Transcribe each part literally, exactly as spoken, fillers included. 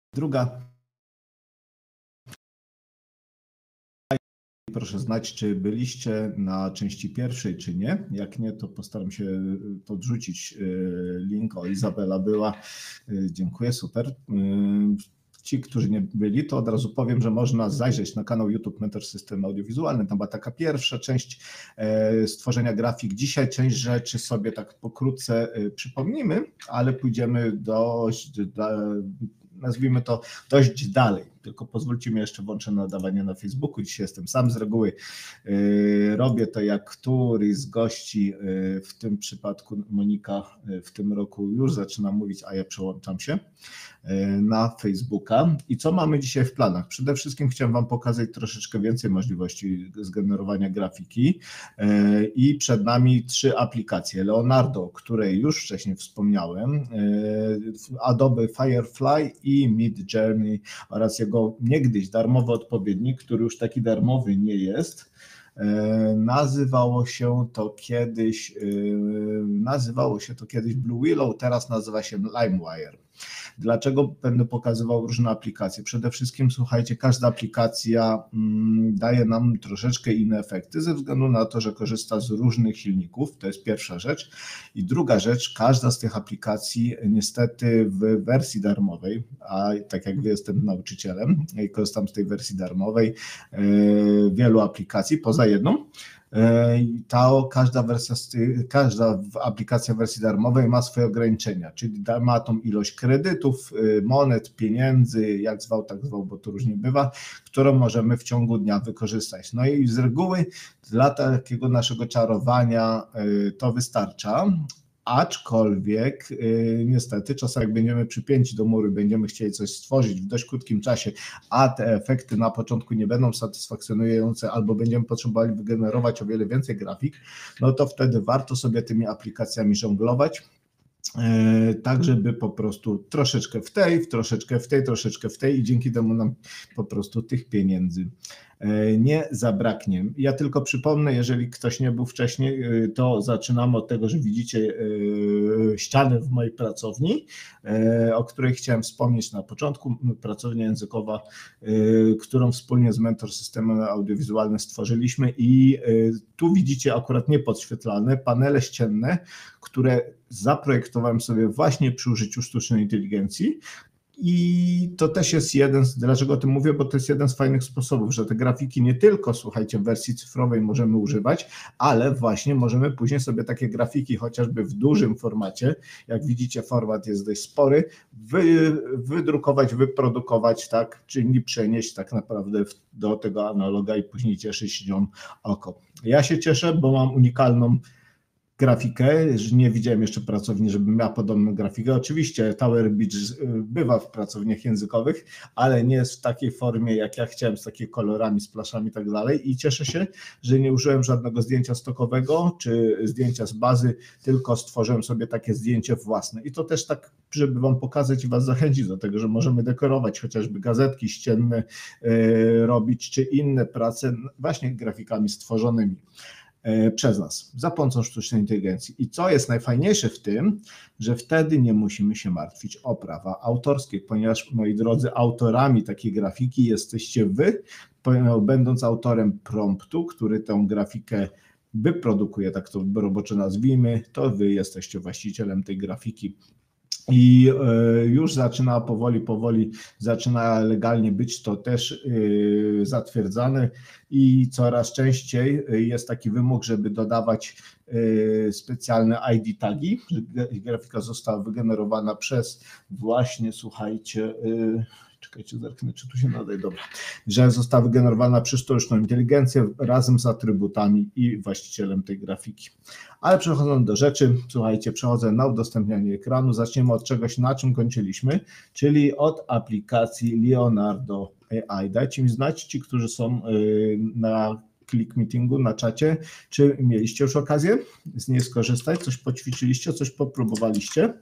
Druga. Proszę znać, czy byliście na części pierwszej, czy nie. Jak nie, to postaram się podrzucić link. O, Izabela była. Dziękuję, super. Ci, którzy nie byli, to od razu powiem, że można zajrzeć na kanał YouTube Mentor System Audiowizualny. Tam była taka pierwsza część stworzenia grafik. Dzisiaj część rzeczy sobie tak pokrótce przypomnimy, ale pójdziemy dość, nazwijmy to, dość dalej. Tylko pozwólcie mi, jeszcze włączę nadawanie na Facebooku. Dzisiaj jestem sam z reguły. Robię to jak któryś z gości, w tym przypadku Monika w tym roku już zaczyna mówić, a ja przełączam się na Facebooka. I co mamy dzisiaj w planach? Przede wszystkim chciałem Wam pokazać troszeczkę więcej możliwości zgenerowania grafiki i przed nami trzy aplikacje. Leonardo, o której już wcześniej wspomniałem, Adobe Firefly i Midjourney oraz jego niegdyś darmowy odpowiednik, który już taki darmowy nie jest. Nazywało się to kiedyś, nazywało się to kiedyś Blue Willow, teraz nazywa się LimeWire. Dlaczego będę pokazywał różne aplikacje? Przede wszystkim, słuchajcie, każda aplikacja daje nam troszeczkę inne efekty ze względu na to, że korzysta z różnych silników, to jest pierwsza rzecz. I druga rzecz, każda z tych aplikacji niestety w wersji darmowej, a tak jak wy jestem nauczycielem i korzystam z tej wersji darmowej, wielu aplikacji, poza jedną, ta każda wersja, każda aplikacja w wersji darmowej ma swoje ograniczenia, czyli ma tą ilość kredytów, monet, pieniędzy, jak zwał, tak zwał, bo to różnie bywa, którą możemy w ciągu dnia wykorzystać. No i z reguły dla takiego naszego czarowania to wystarcza. Aczkolwiek yy, niestety czasem jak będziemy przypięci do muru, będziemy chcieli coś stworzyć w dość krótkim czasie, a te efekty na początku nie będą satysfakcjonujące albo będziemy potrzebowali wygenerować o wiele więcej grafik, no to wtedy warto sobie tymi aplikacjami żonglować, yy, tak żeby po prostu troszeczkę w tej, troszeczkę w tej, troszeczkę w tej i dzięki temu nam po prostu tych pieniędzy nie zabraknie. Ja tylko przypomnę, jeżeli ktoś nie był wcześniej, to zaczynamy od tego, że widzicie ścianę w mojej pracowni, o której chciałem wspomnieć na początku. Pracownia językowa, którą wspólnie z Mentor Systemem Audiowizualnym stworzyliśmy i tu widzicie akurat niepodświetlane panele ścienne, które zaprojektowałem sobie właśnie przy użyciu sztucznej inteligencji. I to też jest jeden z, dlaczego o tym mówię, bo to jest jeden z fajnych sposobów, że te grafiki nie tylko, słuchajcie, w wersji cyfrowej możemy używać, ale właśnie możemy później sobie takie grafiki chociażby w dużym formacie, jak widzicie format jest dość spory, wy, wydrukować, wyprodukować, tak, czyli przenieść tak naprawdę do tego analoga i później cieszyć się nią oko. Ja się cieszę, bo mam unikalną grafikę, że nie widziałem jeszcze pracowni, żeby miała podobną grafikę. Oczywiście Tower Beach bywa w pracowniach językowych, ale nie jest w takiej formie, jak ja chciałem, z takimi kolorami, splaszami i tak dalej. I cieszę się, że nie użyłem żadnego zdjęcia stokowego czy zdjęcia z bazy, tylko stworzyłem sobie takie zdjęcie własne. I to też tak, żeby Wam pokazać i Was zachęcić do tego, że możemy dekorować chociażby gazetki ścienne, yy, robić, czy inne prace właśnie grafikami stworzonymi przez nas, za pomocą sztucznej inteligencji. I co jest najfajniejsze w tym, że wtedy nie musimy się martwić o prawa autorskie, ponieważ, moi drodzy, autorami takiej grafiki jesteście Wy, będąc autorem promptu, który tę grafikę wyprodukuje, tak to roboczo nazwijmy, to Wy jesteście właścicielem tej grafiki. I już zaczyna powoli, powoli zaczyna legalnie być to też zatwierdzane i coraz częściej jest taki wymóg, żeby dodawać specjalne I D tagi, że grafika została wygenerowana przez właśnie, słuchajcie, czekajcie, zerknę, czy tu się nadaje, dobra, że została wygenerowana przez sztuczną inteligencję razem z atrybutami i właścicielem tej grafiki. Ale przechodząc do rzeczy, słuchajcie, przechodzę na udostępnianie ekranu, zaczniemy od czegoś, na czym kończyliśmy, czyli od aplikacji Leonardo A I. Dajcie mi znać ci, którzy są na Click Meetingu, na czacie, czy mieliście już okazję z niej skorzystać, coś poćwiczyliście, coś popróbowaliście?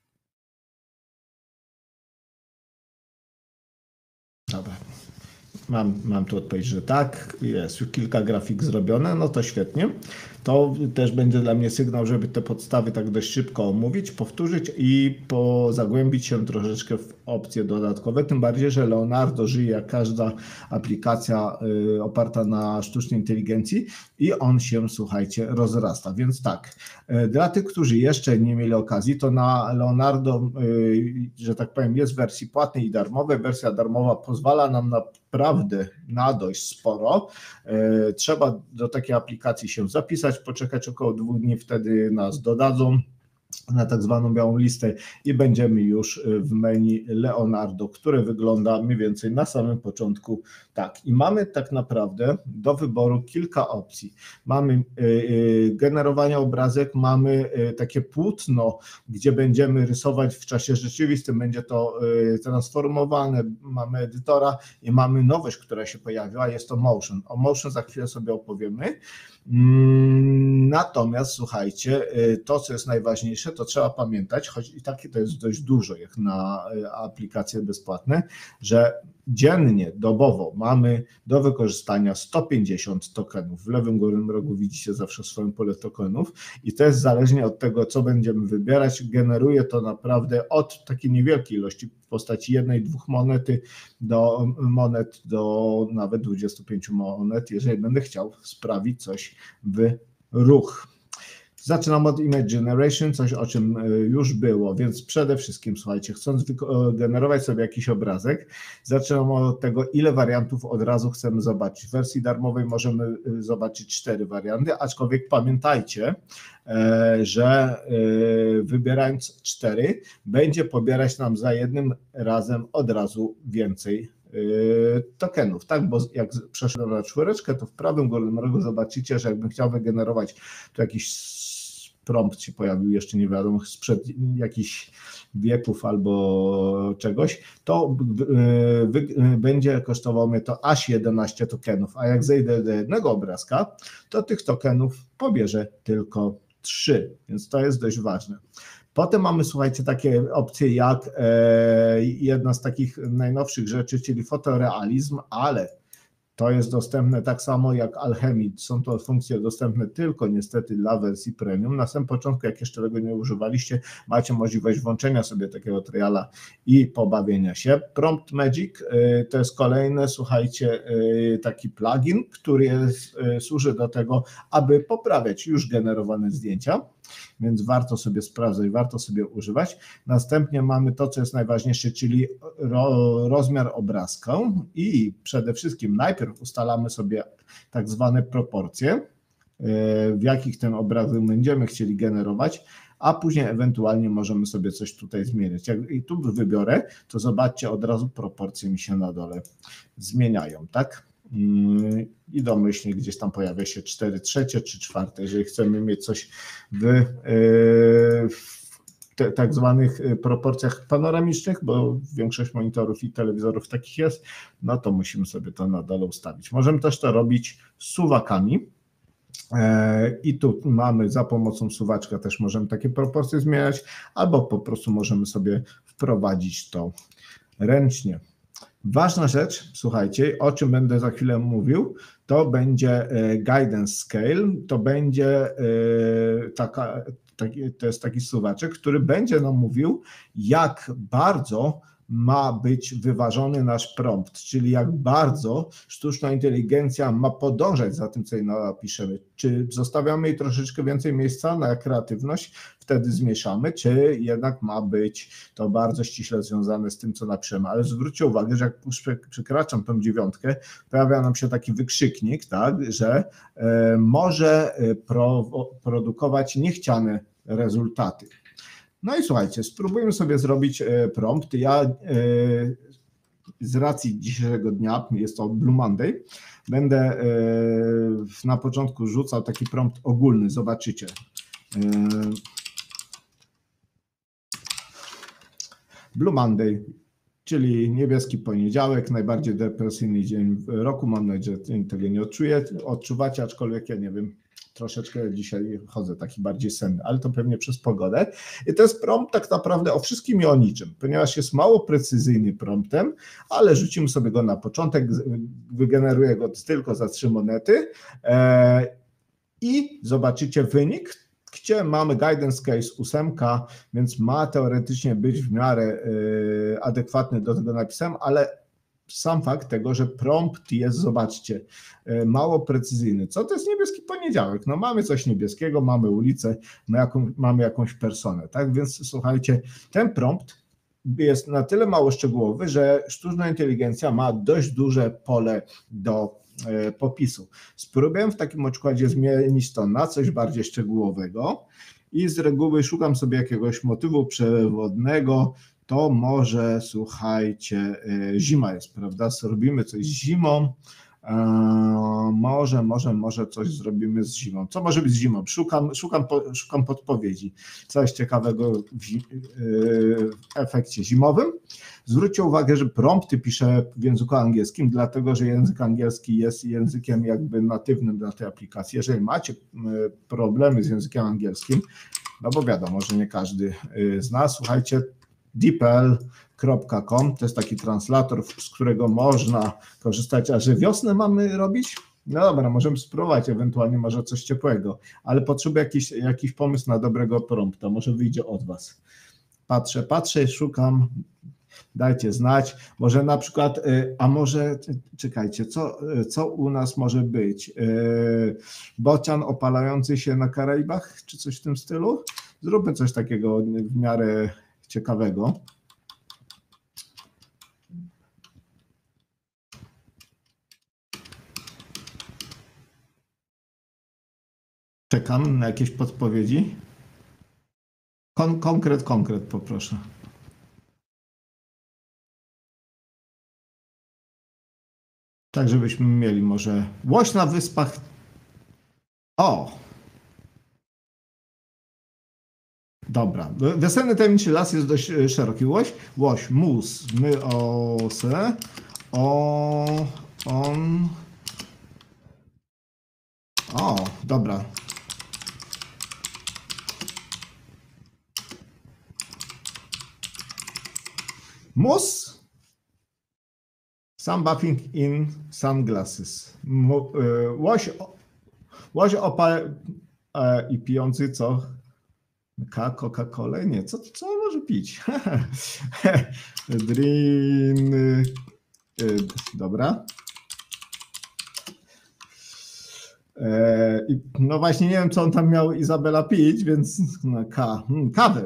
Dobra. mam, mam tu odpowiedź, że tak, jest już kilka grafik zrobione, no to świetnie. To też będzie dla mnie sygnał, żeby te podstawy tak dość szybko omówić, powtórzyć i po, zagłębić się troszeczkę w opcje dodatkowe, tym bardziej, że Leonardo żyje jak każda aplikacja y, oparta na sztucznej inteligencji i on się, słuchajcie, rozrasta. Więc tak, y, dla tych, którzy jeszcze nie mieli okazji, to na Leonardo, y, że tak powiem, jest w wersji płatnej i darmowej. Wersja darmowa pozwala nam naprawdę na dość sporo. Y, trzeba do takiej aplikacji się zapisać, poczekać około dwóch dni, wtedy nas dodadzą na tak zwaną białą listę i będziemy już w menu Leonardo, które wygląda mniej więcej na samym początku tak. I mamy tak naprawdę do wyboru kilka opcji. Mamy generowanie obrazek, mamy takie płótno, gdzie będziemy rysować w czasie rzeczywistym, będzie to transformowane, mamy edytora i mamy nowość, która się pojawiła, jest to motion. O motion za chwilę sobie opowiemy. Natomiast słuchajcie, to co jest najważniejsze, to trzeba pamiętać, choć i takie to jest dość dużo jak na aplikacje bezpłatne, że dziennie, dobowo mamy do wykorzystania sto pięćdziesiąt tokenów. W lewym górnym rogu widzicie zawsze swoje pole tokenów i to jest zależnie od tego, co będziemy wybierać. Generuje to naprawdę od takiej niewielkiej ilości w postaci jednej, dwóch monety do monet do nawet dwudziestu pięciu monet, jeżeli będę chciał sprawić coś w ruch. Zaczynam od Image Generation, coś o czym już było, więc przede wszystkim, słuchajcie, chcąc generować sobie jakiś obrazek, zaczynam od tego, ile wariantów od razu chcemy zobaczyć. W wersji darmowej możemy zobaczyć cztery warianty, aczkolwiek pamiętajcie, że wybierając cztery, będzie pobierać nam za jednym razem od razu więcej tokenów, tak, bo jak przeszedłem na czwóreczkę, to w prawym górnym rogu zobaczycie, że jakbym chciał wygenerować tu jakiś prompt się pojawił, jeszcze nie wiadomo, sprzed jakichś wieków albo czegoś, to wy, będzie kosztowało mnie to aż jedenaście tokenów, a jak zejdę do jednego obrazka, to tych tokenów pobierze tylko trzy, więc to jest dość ważne. Potem mamy, słuchajcie, takie opcje jak e, jedna z takich najnowszych rzeczy, czyli fotorealizm, ale to jest dostępne tak samo jak Alchemy. Są to funkcje dostępne tylko niestety dla wersji premium. Na samym początku, jak jeszcze tego nie używaliście, macie możliwość włączenia sobie takiego triala i pobawienia się. Prompt Magic y, to jest kolejny, słuchajcie, y, taki plugin, który jest, y, służy do tego, aby poprawiać już generowane zdjęcia, więc warto sobie sprawdzać, warto sobie używać. Następnie mamy to, co jest najważniejsze, czyli ro, rozmiar obrazka i przede wszystkim najpierw ustalamy sobie tak zwane proporcje, w jakich ten obrazek będziemy chcieli generować, a później ewentualnie możemy sobie coś tutaj zmienić. Jak i tu wybiorę, to zobaczcie, od razu proporcje mi się na dole zmieniają, tak? I domyślnie gdzieś tam pojawia się cztery trzecie czy czwarte, jeżeli chcemy mieć coś w, w te, tak zwanych proporcjach panoramicznych, bo większość monitorów i telewizorów takich jest, no to musimy sobie to na dole ustawić. Możemy też to robić suwakami i tu mamy za pomocą suwaczka też możemy takie proporcje zmieniać, albo po prostu możemy sobie wprowadzić to ręcznie. Ważna rzecz, słuchajcie, o czym będę za chwilę mówił, to będzie guidance scale, to będzie taka, taki, to jest taki suwaczek, który będzie nam mówił, jak bardzo ma być wyważony nasz prompt, czyli jak bardzo sztuczna inteligencja ma podążać za tym, co jej napiszemy. Czy zostawiamy jej troszeczkę więcej miejsca na kreatywność, wtedy zmniejszamy, czy jednak ma być to bardzo ściśle związane z tym, co napiszemy. Ale zwróćcie uwagę, że jak już przekraczam tą dziewiątkę, pojawia nam się taki wykrzyknik, tak, że e, może pro, produkować niechciane rezultaty. No i słuchajcie, spróbujmy sobie zrobić prompt. Ja z racji dzisiejszego dnia, jest to Blue Monday, będę na początku rzucał taki prompt ogólny, zobaczycie. Blue Monday, czyli niebieski poniedziałek, najbardziej depresyjny dzień w roku. Mam nadzieję, że tego nie odczuję, odczuwacie, aczkolwiek ja nie wiem, troszeczkę dzisiaj chodzę taki bardziej senny, ale to pewnie przez pogodę. I to jest prompt tak naprawdę o wszystkim i o niczym, ponieważ jest mało precyzyjny promptem, ale rzucimy sobie go na początek, wygeneruję go tylko za trzy monety i zobaczycie wynik, gdzie mamy guidance case osiem, więc ma teoretycznie być w miarę adekwatny do tego napisem, ale sam fakt tego, że prompt jest, zobaczcie, mało precyzyjny. Co to jest niebieski poniedziałek? No mamy coś niebieskiego, mamy ulicę, mamy, jaką, mamy jakąś personę, tak? Więc słuchajcie, ten prompt jest na tyle mało szczegółowy, że sztuczna inteligencja ma dość duże pole do popisu. Spróbuję w takim układzie zmienić to na coś bardziej szczegółowego i z reguły szukam sobie jakiegoś motywu przewodnego. To może, słuchajcie, zima jest, prawda? Zrobimy coś z zimą, może, może, może coś zrobimy z zimą. Co może być z zimą? Szukam, szukam, szukam podpowiedzi. Coś ciekawego w, w efekcie zimowym. Zwróćcie uwagę, że prompty piszę w języku angielskim, dlatego że język angielski jest językiem jakby natywnym dla tej aplikacji. Jeżeli macie problemy z językiem angielskim, no bo wiadomo, że nie każdy zna, słuchajcie, D P L kropka com to jest taki translator, z którego można korzystać, a że wiosnę mamy robić? No dobra, możemy spróbować, ewentualnie może coś ciepłego, ale potrzebuję jakiś, jakiś pomysł na dobrego prompta, może wyjdzie od Was. Patrzę, patrzę, szukam, dajcie znać, może na przykład, a może, czekajcie, co, co u nas może być? Bocian opalający się na Karaibach, czy coś w tym stylu? Zróbmy coś takiego w miarę ciekawego. Czekam na jakieś podpowiedzi. Kon konkret, konkret poproszę. Tak, żebyśmy mieli może łoś na wyspach. O! Dobra. Wiosenny tajemniczy las jest dość szeroki. Łoś, łoś, mus, my, o, se, o, on. O, dobra. Mus. Some bathing in sunglasses. Łoś, łoś opal e, i pijący co? Coca-Cola? Nie, co, co on może pić? Drink. Dobra. E, no właśnie nie wiem, co on tam miał Izabela pić, więc no, ka, hmm, kawę.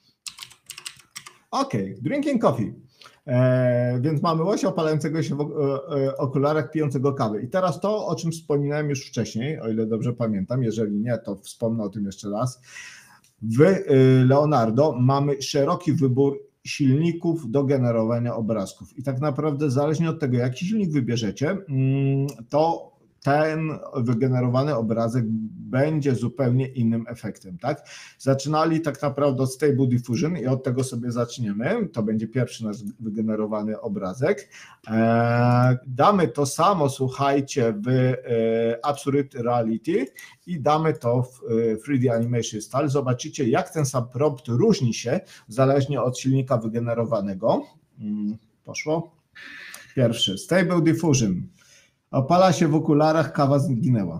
Ok, drinking coffee. E, więc mamy łosia opalającego się w e, okularach, pijącego kawę. I teraz to, o czym wspominałem już wcześniej, o ile dobrze pamiętam, jeżeli nie, to wspomnę o tym jeszcze raz. W Leonardo mamy szeroki wybór silników do generowania obrazków i tak naprawdę zależnie od tego, jaki silnik wybierzecie, to ten wygenerowany obrazek będzie zupełnie innym efektem, tak? Zaczynali tak naprawdę od Stable Diffusion i od tego sobie zaczniemy. To będzie pierwszy nasz wygenerowany obrazek. Eee, damy to samo, słuchajcie, w e, Absolute Reality i damy to w e, trzy D Animation Style. Zobaczycie, jak ten sam prompt różni się zależnie od silnika wygenerowanego. Hmm, poszło. Pierwszy, Stable Diffusion. Opala się w okularach, kawa zginęła.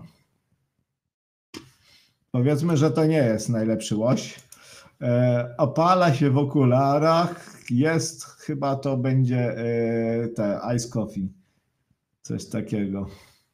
Powiedzmy, że to nie jest najlepszy łoś. E, opala się w okularach, jest, chyba to będzie e, te ice coffee. Coś takiego.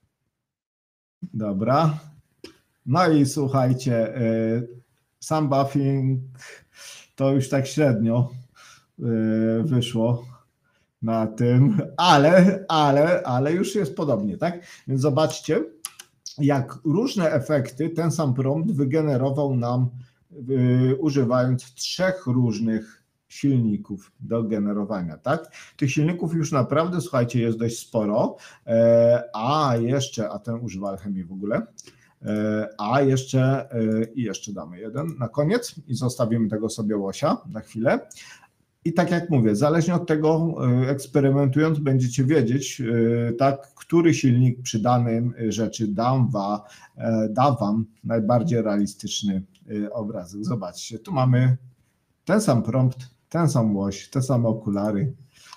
Dobra. No i słuchajcie, e, sam buffing to już tak średnio e, wyszło na tym, ale, ale, ale już jest podobnie, tak? Więc zobaczcie, jak różne efekty ten sam prompt wygenerował nam, yy, używając trzech różnych silników do generowania, tak? Tych silników już naprawdę, słuchajcie, jest dość sporo, e, a jeszcze, a ten używa alchemii w ogóle, e, a jeszcze, e, i jeszcze damy jeden na koniec i zostawimy tego sobie łosia na chwilę. I tak jak mówię, zależnie od tego, eksperymentując, będziecie wiedzieć, tak, który silnik przy danym rzeczy da wam, da wam najbardziej realistyczny obrazek. Zobaczcie, tu mamy ten sam prompt, ten sam łoś, te same okulary.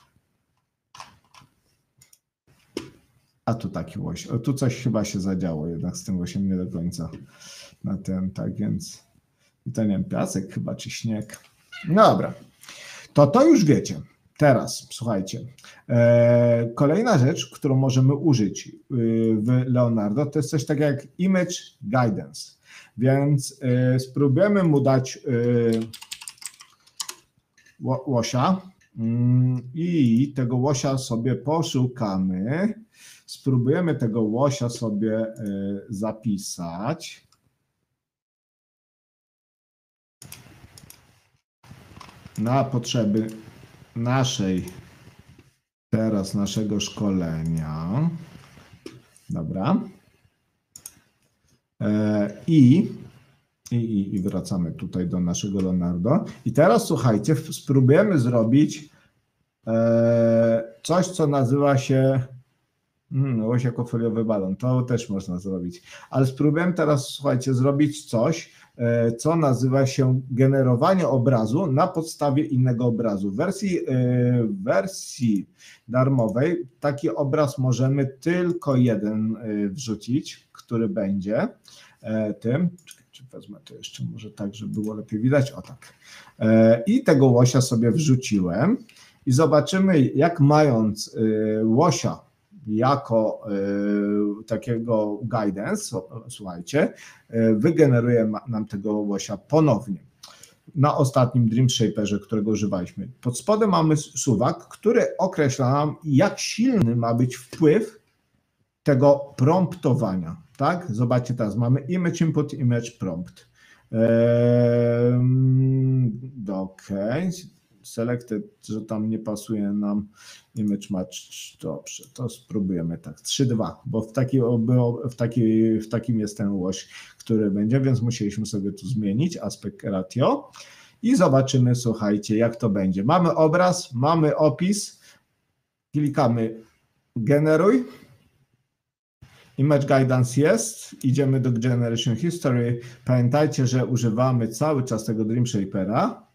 A tu taki łoś. O, tu coś chyba się zadziało jednak z tym łosiem nie do końca na ten, tak więc i to nie wiem, piasek chyba czy śnieg. No dobra, to to już wiecie. Teraz słuchajcie, e, kolejna rzecz, którą możemy użyć w Leonardo, to jest coś takiego jak Image Guidance, więc e, spróbujemy mu dać e, łosia mm, i tego łosia sobie poszukamy. Spróbujemy tego łosia sobie zapisać. Na potrzeby naszej, teraz naszego szkolenia. Dobra. I, i, i wracamy tutaj do naszego Leonardo. I teraz słuchajcie, spróbujemy zrobić coś, co nazywa się Hmm, łoś jako foliowy balon, to też można zrobić. Ale spróbujemy teraz, słuchajcie, zrobić coś, co nazywa się generowanie obrazu na podstawie innego obrazu. W wersji, w wersji darmowej taki obraz możemy tylko jeden wrzucić, który będzie tym. Czy wezmę to jeszcze może tak, żeby było lepiej widać? O tak. I tego łosia sobie wrzuciłem i zobaczymy, jak mając łosia jako y, takiego guidance, słuchajcie, y, wygeneruje nam tego łosia ponownie na ostatnim Dreamshaperze, którego używaliśmy. Pod spodem mamy suwak, który określa nam, jak silny ma być wpływ tego promptowania. Tak? Zobaczcie teraz, mamy image input, image prompt. Eee, ok. Selected, że tam nie pasuje nam image match, dobrze, to spróbujemy tak, trzy dwa, bo w, taki, w, taki, w takim jest ten łoś, który będzie, więc musieliśmy sobie tu zmienić aspect ratio i zobaczymy, słuchajcie, jak to będzie. Mamy obraz, mamy opis, klikamy generuj, image guidance jest, idziemy do generation history, pamiętajcie, że używamy cały czas tego Dreamshapera.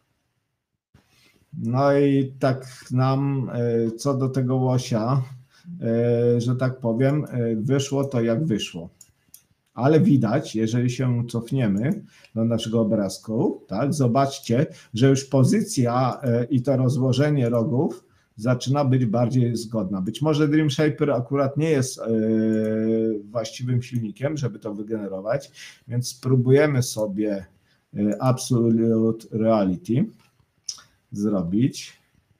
No i tak nam co do tego łosia, że tak powiem, wyszło to jak wyszło. Ale widać, jeżeli się cofniemy do naszego obrazku, tak, zobaczcie, że już pozycja i to rozłożenie rogów zaczyna być bardziej zgodna. Być może Dreamshaper akurat nie jest właściwym silnikiem, żeby to wygenerować, więc spróbujemy sobie Absolute Reality zrobić.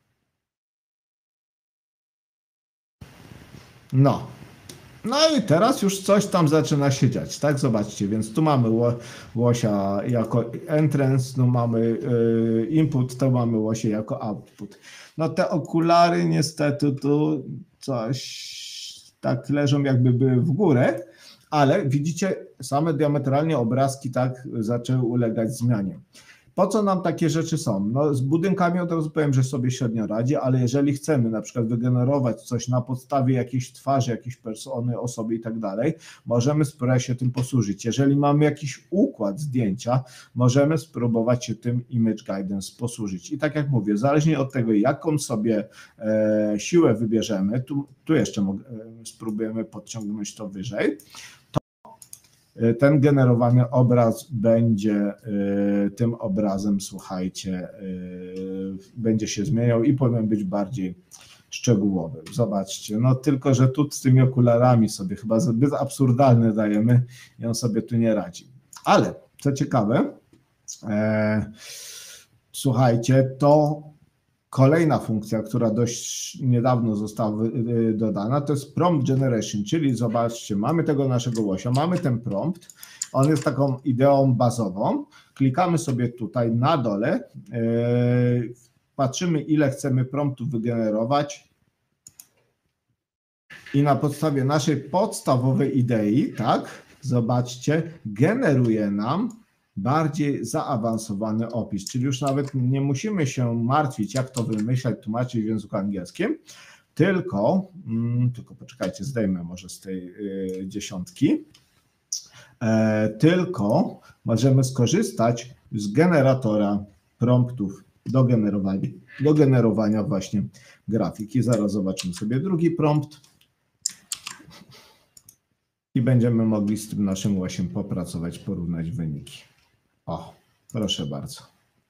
No. No i teraz już coś tam zaczyna się dziać, tak? Zobaczcie, więc tu mamy łosia jako entrance, no mamy y, input, to mamy łosie jako output. No te okulary niestety tu coś tak leżą, jakby były w górę, ale widzicie, same diametralnie obrazki tak zaczęły ulegać zmianie. Po co nam takie rzeczy są? No z budynkami od razu powiem, że sobie średnio radzi, ale jeżeli chcemy na przykład wygenerować coś na podstawie jakiejś twarzy, jakiejś persony, osoby i tak dalej, możemy spróbować się tym posłużyć. Jeżeli mamy jakiś układ zdjęcia, możemy spróbować się tym Image Guidance posłużyć. I tak jak mówię, zależnie od tego, jaką sobie e, siłę wybierzemy, tu, tu jeszcze mogę, e, spróbujemy podciągnąć to wyżej, ten generowany obraz będzie y, tym obrazem, słuchajcie, y, będzie się zmieniał i powinien być bardziej szczegółowy. Zobaczcie, no tylko, że tu z tymi okularami sobie chyba zbyt absurdalne dajemy i on sobie tu nie radzi. Ale co ciekawe, e, słuchajcie, to kolejna funkcja, która dość niedawno została dodana, to jest prompt generation, czyli zobaczcie, mamy tego naszego łosia, mamy ten prompt, on jest taką ideą bazową, klikamy sobie tutaj na dole, yy, patrzymy, ile chcemy promptów wygenerować i na podstawie naszej podstawowej idei, tak, zobaczcie, generuje nam bardziej zaawansowany opis, czyli już nawet nie musimy się martwić, jak to wymyślać, tłumaczyć w języku angielskim, tylko, mm, tylko poczekajcie, zdejmę może z tej y, dziesiątki, e, tylko możemy skorzystać z generatora promptów do generowania, do generowania właśnie grafiki. Zaraz zobaczymy sobie drugi prompt i będziemy mogli z tym naszym łosiem popracować, porównać wyniki. O, proszę bardzo.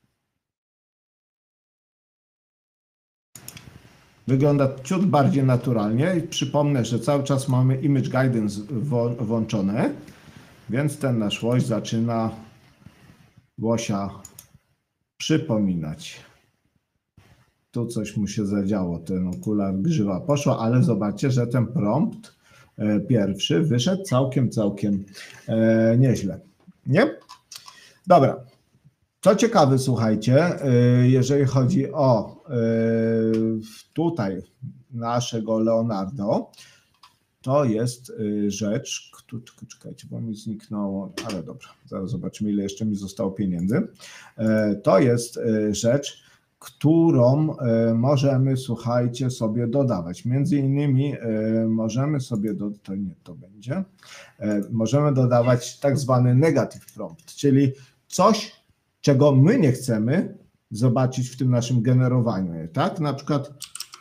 Wygląda ciut bardziej naturalnie i przypomnę, że cały czas mamy Image Guidance włączone, więc ten nasz łoś zaczyna łosia przypominać. Tu coś mu się zadziało, ten okular grzywa poszła, ale zobaczcie, że ten prompt e, pierwszy wyszedł całkiem, całkiem e, nieźle. Nie? Dobra. Co ciekawe, słuchajcie, e, jeżeli chodzi o e, tutaj naszego Leonardo, to jest e, rzecz, tu, czekajcie, bo mi zniknęło, ale dobra, zaraz zobaczymy, ile jeszcze mi zostało pieniędzy. E, to jest e, rzecz, którą możemy, słuchajcie, sobie dodawać. Między innymi możemy sobie, do, to nie to będzie, możemy dodawać tak zwany negative prompt, czyli coś, czego my nie chcemy zobaczyć w tym naszym generowaniu. Tak? Na przykład,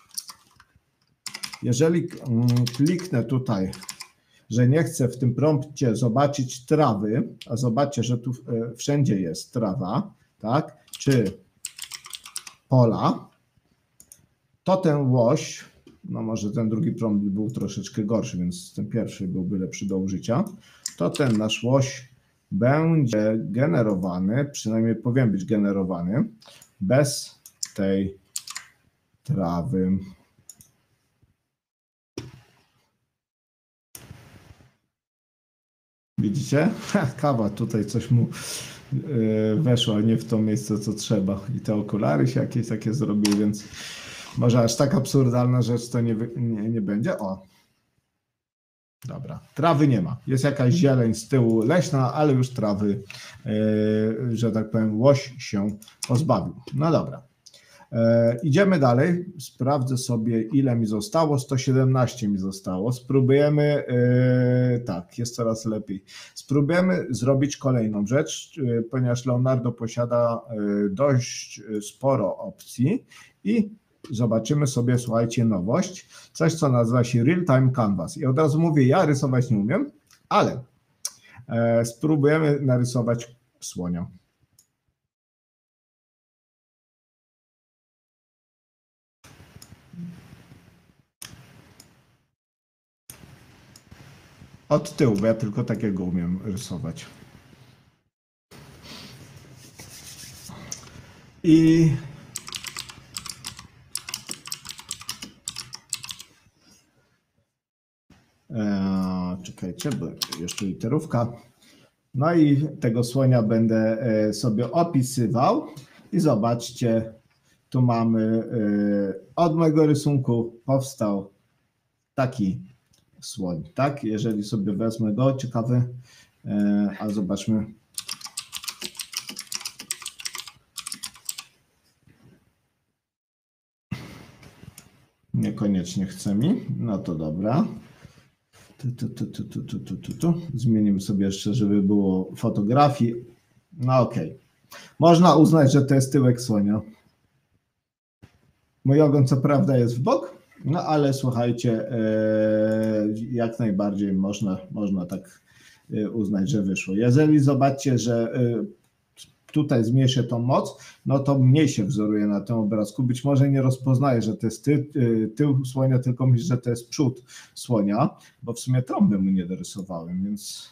jeżeli kliknę tutaj, że nie chcę w tym prompcie zobaczyć trawy, a zobaczcie, że tu wszędzie jest trawa, tak? Czy pola, to ten łoś, no może ten drugi prompt był troszeczkę gorszy, więc ten pierwszy byłby lepszy do użycia, to ten nasz łoś będzie generowany, przynajmniej powinien być generowany, bez tej trawy. Widzicie? Kawa, tutaj coś mu weszła nie w to miejsce, co trzeba. I te okulary się jakieś takie zrobiły, więc może aż tak absurdalna rzecz to nie, nie, nie będzie. O, dobra, trawy nie ma. Jest jakaś zieleń z tyłu leśna, ale już trawy, yy, że tak powiem, łoś się pozbawił. No dobra. E, idziemy dalej, sprawdzę sobie, ile mi zostało, sto siedemnaście mi zostało, spróbujemy, e, tak, jest coraz lepiej, spróbujemy zrobić kolejną rzecz, e, ponieważ Leonardo posiada e, dość sporo opcji i zobaczymy sobie, słuchajcie, nowość, coś, co nazywa się Real Time Canvas i od razu mówię, ja rysować nie umiem, ale e, spróbujemy narysować słonia. Od tyłu, bo ja tylko takiego umiem rysować. I e, czekajcie, bo jeszcze literówka. No i tego słonia będę sobie opisywał i zobaczcie, tu mamy od mojego rysunku powstał taki słoń, tak? Jeżeli sobie wezmę go, ciekawy, a zobaczmy. Niekoniecznie chce mi, no to dobra. Tu, tu, tu, tu, tu, tu, tu, tu, tu. Zmienimy sobie jeszcze, żeby było fotografii. No okej. Okay. Można uznać, że to jest tyłek słonia. Mój ogon co prawda jest w bok, no ale słuchajcie, jak najbardziej można, można tak uznać, że wyszło. Jeżeli zobaczcie, że tutaj zmniejszę tą moc, no to mniej się wzoruje na tym obrazku. Być może nie rozpoznaje, że to jest ty, tył słonia, tylko myślę, że to jest przód słonia, bo w sumie trąby mu nie dorysowałem, więc...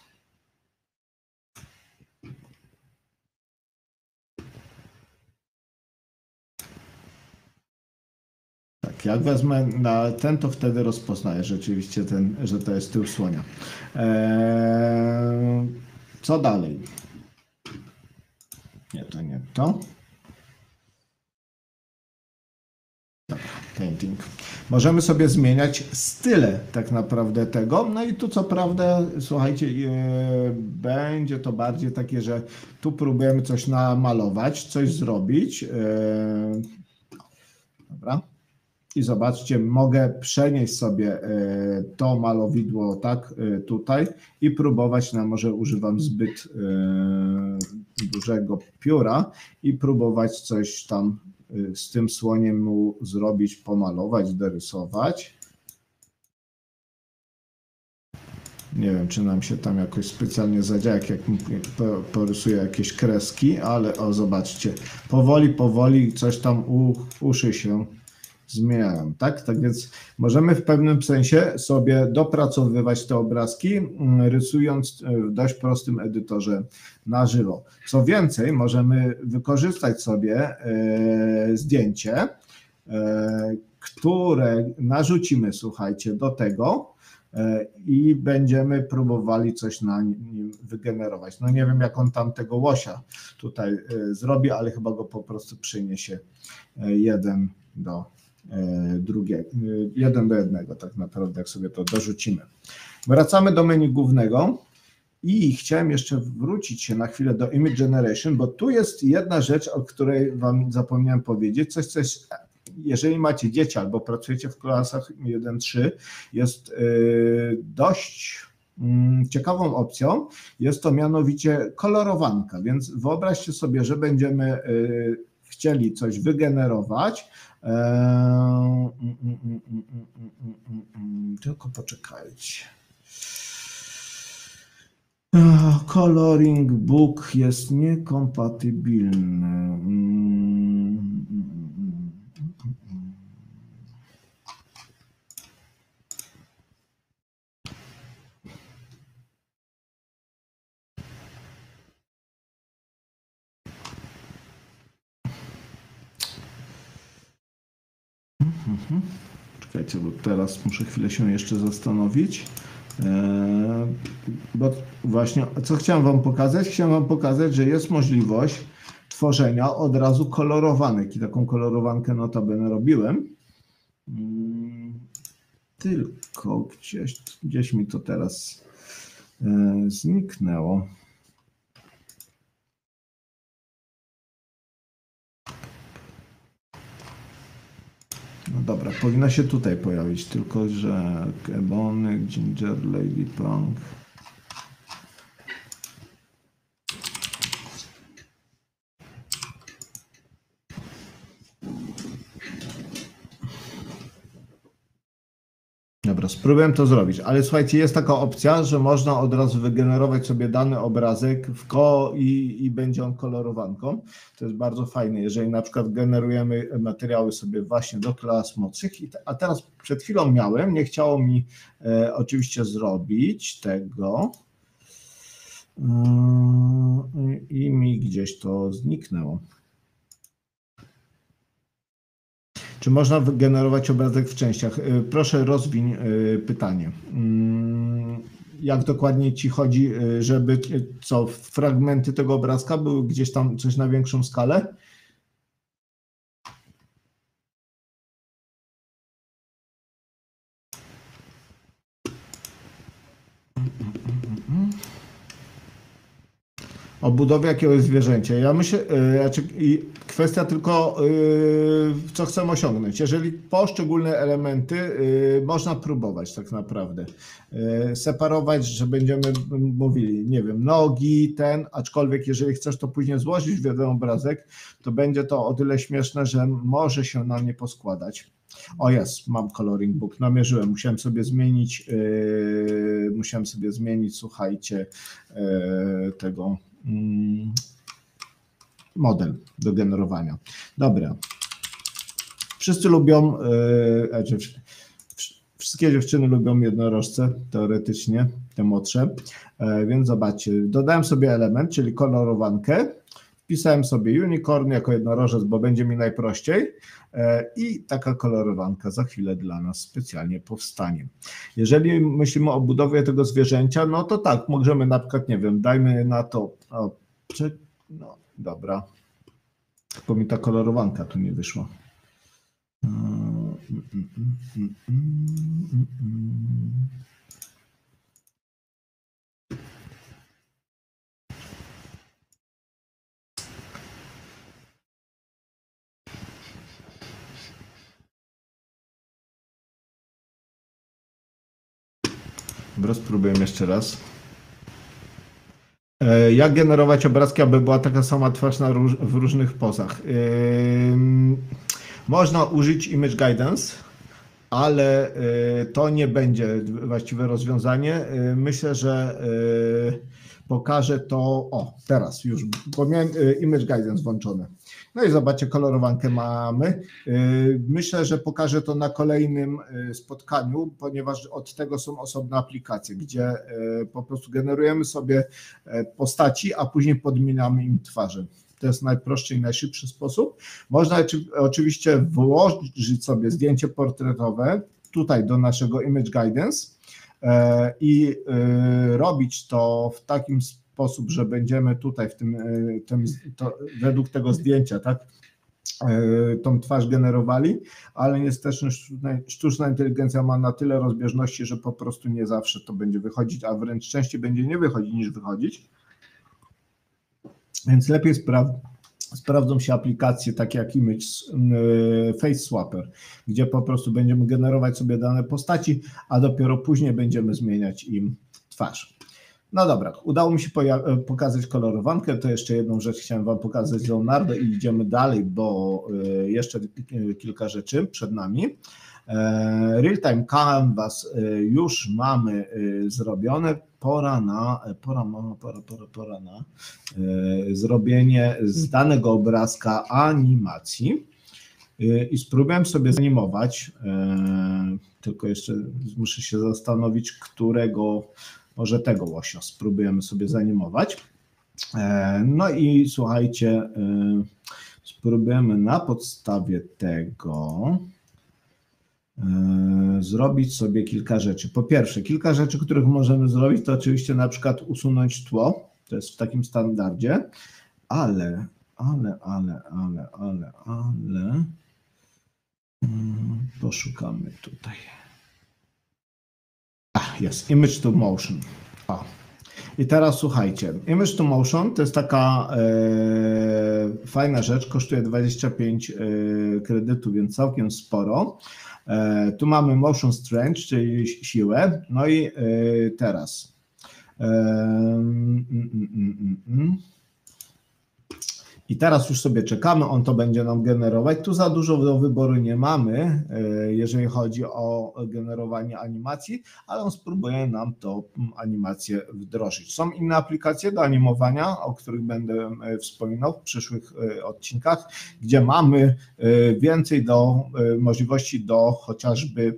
Tak, jak wezmę na ten, to wtedy rozpoznaję rzeczywiście, ten, że to jest tył słonia. Eee, co dalej? Nie, to nie to. Dobra, painting. Możemy sobie zmieniać style tak naprawdę tego. No i tu co prawda, słuchajcie, e, będzie to bardziej takie, że tu próbujemy coś namalować, coś zrobić. E, dobra. I zobaczcie, mogę przenieść sobie e, to malowidło tak e, tutaj i próbować, no może używam zbyt e, dużego pióra i próbować coś tam e, z tym słoniem mu zrobić, pomalować, dorysować. Nie wiem, czy nam się tam jakoś specjalnie zadziała, jak, jak porysuję jakieś kreski, ale o, zobaczcie, powoli, powoli coś tam u, uszy się zmieniają, tak? Tak więc możemy w pewnym sensie sobie dopracowywać te obrazki, rysując w dość prostym edytorze na żywo. Co więcej, możemy wykorzystać sobie e, zdjęcie, e, które narzucimy, słuchajcie, do tego e, i będziemy próbowali coś na nim wygenerować. No nie wiem, jak on tam tego łosia tutaj e, zrobi, ale chyba go po prostu przyniesie e, jeden do drugiego, jeden do jednego tak naprawdę, jak sobie to dorzucimy. Wracamy do menu głównego i chciałem jeszcze wrócić się na chwilę do Image Generation, bo tu jest jedna rzecz, o której Wam zapomniałem powiedzieć, coś, co jest, jeżeli macie dzieci albo pracujecie w klasach jeden trzy, jest dość ciekawą opcją, jest to mianowicie kolorowanka, więc wyobraźcie sobie, że będziemy chcieli coś wygenerować. Eee, mm, mm, mm, mm, mm, mm, tylko poczekajcie. Eee, coloring book jest niekompatybilny. Mm, mm, mm, mm. Czekajcie, bo teraz muszę chwilę się jeszcze zastanowić, bo właśnie, co chciałem Wam pokazać? Chciałem Wam pokazać, że jest możliwość tworzenia od razu kolorowanek i taką kolorowankę notabene robiłem, tylko gdzieś, gdzieś mi to teraz zniknęło. No dobra, powinna się tutaj pojawić, tylko że Ebony, Ginger, Lady Punk. Dobra, spróbuję to zrobić, ale słuchajcie, jest taka opcja, że można od razu wygenerować sobie dany obrazek w ko i, i będzie on kolorowanką. To jest bardzo fajne, jeżeli na przykład generujemy materiały sobie właśnie do klas młodszych, a teraz przed chwilą miałem, nie chciało mi e, oczywiście zrobić tego e, i mi gdzieś to zniknęło. Czy można wygenerować obrazek w częściach? Proszę rozwiń pytanie. Jak dokładnie Ci chodzi, żeby co, fragmenty tego obrazka były gdzieś tam coś na większą skalę? O budowie jakiegoś zwierzęcia. Ja myślę, yy, kwestia tylko, yy, co chcemy osiągnąć. Jeżeli poszczególne elementy yy, można próbować tak naprawdę. Yy, separować, że będziemy mówili, nie wiem, nogi, ten, aczkolwiek jeżeli chcesz to później złożyć w jeden obrazek, to będzie to o tyle śmieszne, że może się nam nie poskładać. O jest, mam coloring book, namierzyłem, musiałem sobie zmienić, yy, musiałem sobie zmienić, słuchajcie, yy, tego yy, model do generowania. Dobra. Wszyscy lubią, yy, wszystkie dziewczyny lubią jednorożce, teoretycznie, te młodsze, yy, więc zobaczcie, dodałem sobie element, czyli kolorowankę, wpisałem sobie unicorn jako jednorożec, bo będzie mi najprościej i taka kolorowanka za chwilę dla nas specjalnie powstanie. Jeżeli myślimy o budowie tego zwierzęcia, no to tak, możemy na przykład, nie wiem, dajmy na to, o, no dobra, bo mi ta kolorowanka tu nie wyszła. Dobra, spróbujemy jeszcze raz. Jak generować obrazki, aby była taka sama twarz na róż, w różnych pozach? Yy, można użyć Image Guidance, ale yy, to nie będzie właściwe rozwiązanie. Yy, myślę, że yy, pokażę to, o teraz już, bo miałem yy, Image Guidance włączone. No i zobaczcie, kolorowankę mamy. Myślę, że pokażę to na kolejnym spotkaniu, ponieważ od tego są osobne aplikacje, gdzie po prostu generujemy sobie postaci, a później podmieniamy im twarze. To jest najprostszy i najszybszy sposób. Można oczywiście włożyć sobie zdjęcie portretowe tutaj do naszego Image Guidance i robić to w takim sposób, sposób, że będziemy tutaj w tym, tym to, według tego zdjęcia, tak, tą twarz generowali, ale niestety sztuczna, sztuczna inteligencja ma na tyle rozbieżności, że po prostu nie zawsze to będzie wychodzić, a wręcz częściej będzie nie wychodzić niż wychodzić. Więc lepiej spra sprawdzą się aplikacje takie jak Image Face Swapper, gdzie po prostu będziemy generować sobie dane postaci, a dopiero później będziemy zmieniać im twarz. No dobra, udało mi się pokazać kolorowankę, to jeszcze jedną rzecz chciałem Wam pokazać z Leonardo i idziemy dalej, bo jeszcze kilka rzeczy przed nami. Real-time Canvas już mamy zrobione, pora na, pora, pora, pora, pora na zrobienie z danego obrazka animacji i spróbujemy sobie zanimować, tylko jeszcze muszę się zastanowić, którego. Może tego łosia spróbujemy sobie zanimować. No i słuchajcie, spróbujemy na podstawie tego zrobić sobie kilka rzeczy. Po pierwsze, kilka rzeczy, których możemy zrobić, to oczywiście na przykład usunąć tło, to jest w takim standardzie, ale, ale, ale, ale, ale, ale, poszukamy tutaj. Ach, jest, Image to Motion. O. I teraz słuchajcie, Image to Motion to jest taka e, fajna rzecz, kosztuje dwadzieścia pięć e, kredytów, więc całkiem sporo. E, tu mamy Motion Strength, czyli siłę. No i e, teraz. E, mm, mm, mm, mm. I teraz już sobie czekamy, on to będzie nam generować. Tu za dużo do wyboru nie mamy, jeżeli chodzi o generowanie animacji, ale on spróbuje nam tą animację wdrożyć. Są inne aplikacje do animowania, o których będę wspominał w przyszłych odcinkach, gdzie mamy więcej do możliwości do chociażby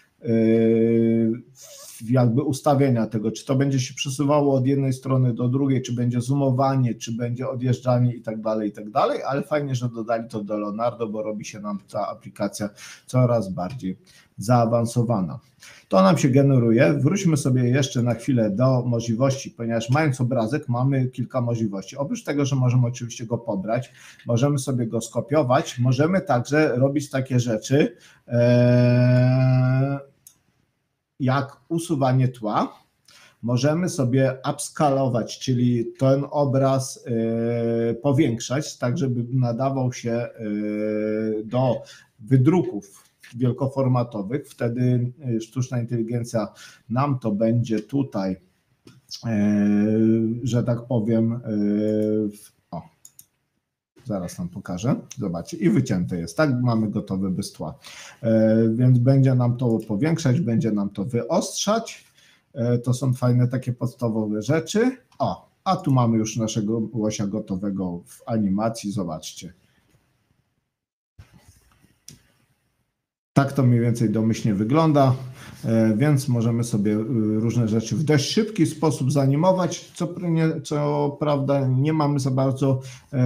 jakby ustawienia tego, czy to będzie się przesuwało od jednej strony do drugiej, czy będzie zoomowanie, czy będzie odjeżdżanie i tak dalej, i tak dalej, ale fajnie, że dodali to do Leonardo, bo robi się nam ta aplikacja coraz bardziej zaawansowana. To nam się generuje. Wróćmy sobie jeszcze na chwilę do możliwości, ponieważ mając obrazek mamy kilka możliwości. Oprócz tego, że możemy oczywiście go pobrać, możemy sobie go skopiować, możemy także robić takie rzeczy, ee, jak usuwanie tła, możemy sobie upskalować, czyli ten obraz y, powiększać, tak żeby nadawał się y, do wydruków wielkoformatowych, wtedy sztuczna inteligencja nam to będzie tutaj, y, że tak powiem, y, o, zaraz nam pokażę, zobaczcie, i wycięte jest, tak, mamy gotowe bez tła, e, więc będzie nam to powiększać, będzie nam to wyostrzać, e, to są fajne takie podstawowe rzeczy, o, a tu mamy już naszego łosia gotowego w animacji, zobaczcie. Tak to mniej więcej domyślnie wygląda. więc możemy sobie różne rzeczy w dość szybki sposób zanimować, co, co prawda nie mamy za bardzo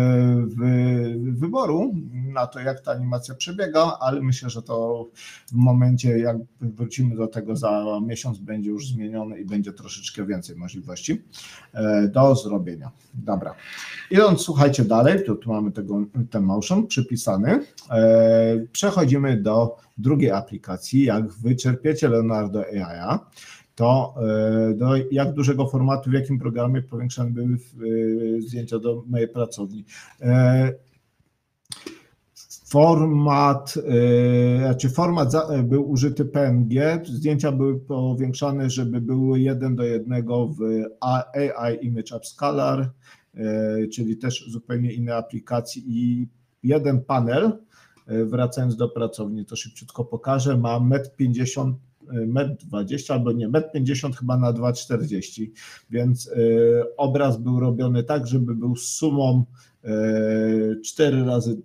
wyboru na to, jak ta animacja przebiega, ale myślę, że to w momencie, jak wrócimy do tego za miesiąc, będzie już zmienione i będzie troszeczkę więcej możliwości do zrobienia. Dobra. Idąc, słuchajcie dalej, to tu mamy tego, ten motion przypisany. Przechodzimy do drugiej aplikacji. Jak wyczerpiecie Leonardo A I, to do jak dużego formatu, w jakim programie powiększane były zdjęcia do mojej pracowni. Format, znaczy format był użyty P N G, zdjęcia były powiększane, żeby były jeden do jednego w A I Image Upscaler, czyli też zupełnie innej aplikacji i jeden panel, wracając do pracowni, to szybciutko pokażę, ma metr pięćdziesiąt, metr dwadzieścia albo nie, metr pięćdziesiąt chyba na dwa czterdzieści, więc obraz był robiony tak, żeby był sumą cztery razy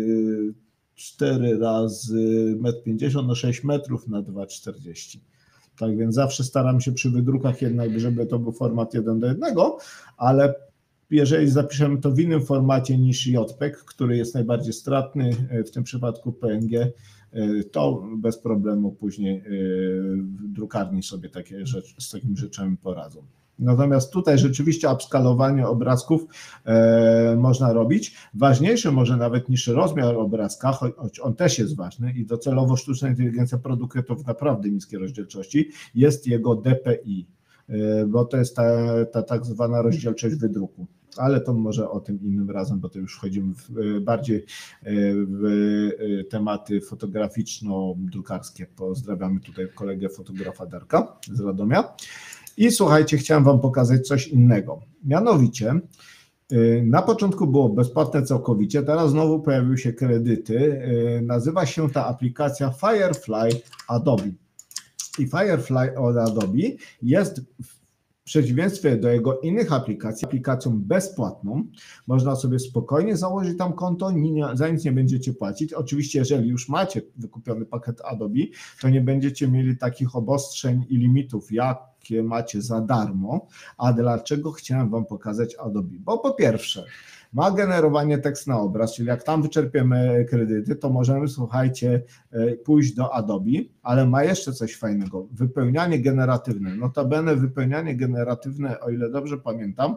cztery razy metr pięćdziesiąt, no sześć metrów na dwa czterdzieści. Tak więc zawsze staram się przy wydrukach jednak, żeby to był format jeden do jednego, ale jeżeli zapiszemy to w innym formacie niż J P E G, który jest najbardziej stratny, w tym przypadku P N G, to bez problemu później w drukarni sobie takie rzeczy, z takimi rzeczami poradzą. Natomiast tutaj rzeczywiście upskalowanie obrazków e, można robić. Ważniejsze może nawet niż rozmiar obrazka, choć on też jest ważny i docelowo sztuczna inteligencja produkuje to w naprawdę niskiej rozdzielczości, jest jego D P I, e, bo to jest ta, ta tak zwana rozdzielczość wydruku. Ale to może o tym innym razem, bo to już wchodzimy w, bardziej w tematy fotograficzno-drukarskie. Pozdrawiamy tutaj kolegę fotografa Darka z Radomia. I słuchajcie, chciałem Wam pokazać coś innego. Mianowicie, na początku było bezpłatne całkowicie, teraz znowu pojawiły się kredyty. Nazywa się ta aplikacja Firefly Adobe. I Firefly od Adobe jest w przeciwieństwie do jego innych aplikacji, aplikacją bezpłatną. Można sobie spokojnie założyć tam konto, nie, za nic nie będziecie płacić. Oczywiście, jeżeli już macie wykupiony pakiet Adobe, to nie będziecie mieli takich obostrzeń i limitów, jakie macie za darmo. A dlaczego chciałem Wam pokazać Adobe? Bo po pierwsze, ma generowanie tekst na obraz, czyli jak tam wyczerpiemy kredyty, to możemy, słuchajcie, pójść do Adobe, ale ma jeszcze coś fajnego, wypełnianie generatywne. Notabene wypełnianie generatywne, o ile dobrze pamiętam,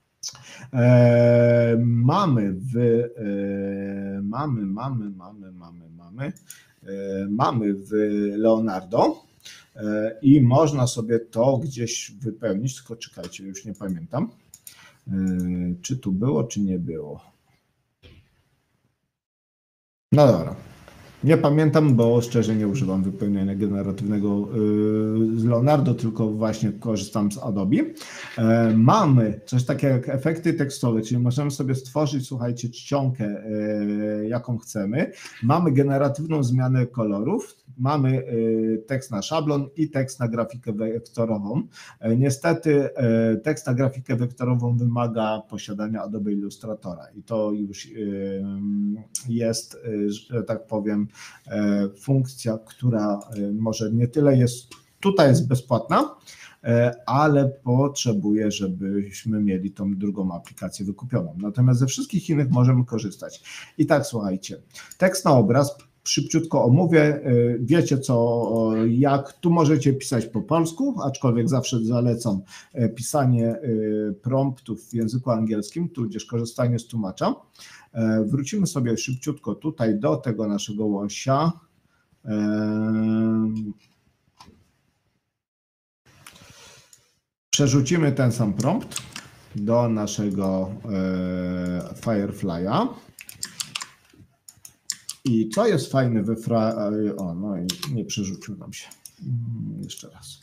e, mamy w e, mamy, mamy, mamy, mamy, mamy, e, mamy w Leonardo e, i można sobie to gdzieś wypełnić, tylko czekajcie, już nie pamiętam. Czy tu było, czy nie było? No dobra. Nie pamiętam, bo szczerze nie używam wypełniania generatywnego z Leonardo, tylko właśnie korzystam z Adobe. Mamy coś takiego jak efekty tekstowe, czyli możemy sobie stworzyć, słuchajcie, czcionkę, jaką chcemy. Mamy generatywną zmianę kolorów, mamy tekst na szablon i tekst na grafikę wektorową. Niestety tekst na grafikę wektorową wymaga posiadania Adobe Illustratora i to już jest, że tak powiem, funkcja, która może nie tyle jest, tutaj jest bezpłatna, ale potrzebuje, żebyśmy mieli tą drugą aplikację wykupioną. Natomiast ze wszystkich innych możemy korzystać. I tak, słuchajcie, tekst na obraz, szybciutko omówię, wiecie co, jak, tu możecie pisać po polsku, aczkolwiek zawsze zalecam pisanie promptów w języku angielskim, tudzież korzystanie z tłumacza. Wrócimy sobie szybciutko tutaj do tego naszego łosia. Przerzucimy ten sam prompt do naszego Firefly'a. I co jest fajne we Fra... O, no i nie przerzucił nam się. Jeszcze raz.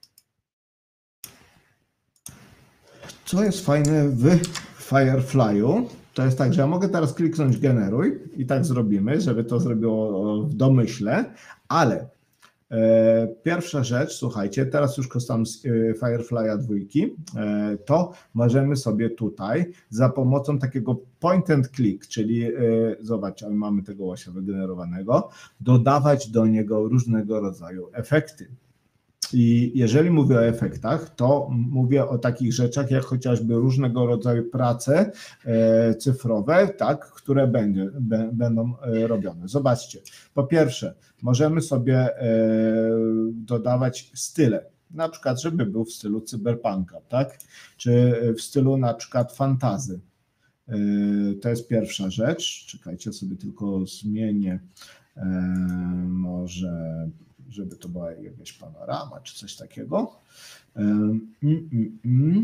Co jest fajne w Firefly'u, to jest tak, że ja mogę teraz kliknąć generuj i tak zrobimy, żeby to zrobiło w domyśle, ale e, pierwsza rzecz, słuchajcie, teraz już korzystam z e, Firefly'a dwójki, e, to możemy sobie tutaj za pomocą takiego point and click, czyli e, zobacz, mamy tego łosia wygenerowanego, dodawać do niego różnego rodzaju efekty. I jeżeli mówię o efektach, to mówię o takich rzeczach, jak chociażby różnego rodzaju prace e, cyfrowe, tak, które będzie, b, będą e, robione. Zobaczcie, po pierwsze, możemy sobie e, dodawać style, na przykład, żeby był w stylu cyberpunka, tak, czy w stylu na przykład fantazy. E, to jest pierwsza rzecz. Czekajcie, sobie tylko zmienię e, może... żeby to była jakaś panorama czy coś takiego. Mm, mm, mm.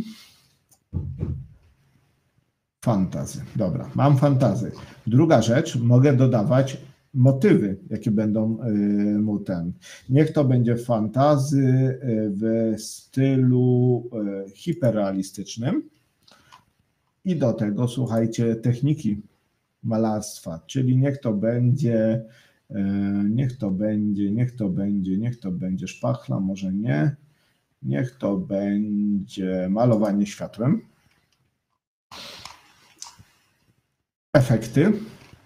Fantazy. Dobra, mam fantazy. Druga rzecz, mogę dodawać motywy, jakie będą mu ten. Niech to będzie fantazy w stylu hiperrealistycznym i do tego, słuchajcie, techniki malarstwa, czyli niech to będzie Niech to będzie, niech to będzie, niech to będzie szpachla, może nie. Niech to będzie malowanie światłem. Efekty.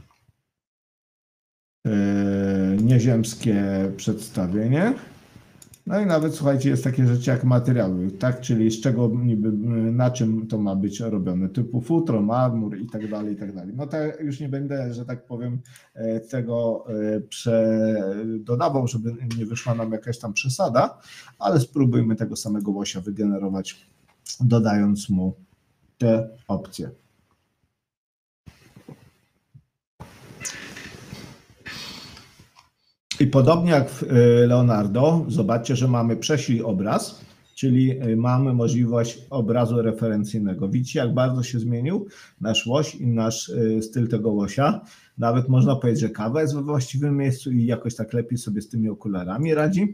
Nieziemskie przedstawienie. No i nawet, słuchajcie, jest takie rzeczy jak materiały, tak, czyli z czego niby, na czym to ma być robione, typu futro, marmur i tak dalej, i tak dalej. No to już nie będę, że tak powiem, tego dodawał, żeby nie wyszła nam jakaś tam przesada, ale spróbujmy tego samego łosia wygenerować, dodając mu te opcje. I podobnie jak w Leonardo, zobaczcie, że mamy prześlij obraz, czyli mamy możliwość obrazu referencyjnego. Widzicie, jak bardzo się zmienił nasz łoś i nasz styl tego łosia. Nawet można powiedzieć, że kawa jest we właściwym miejscu i jakoś tak lepiej sobie z tymi okularami radzi.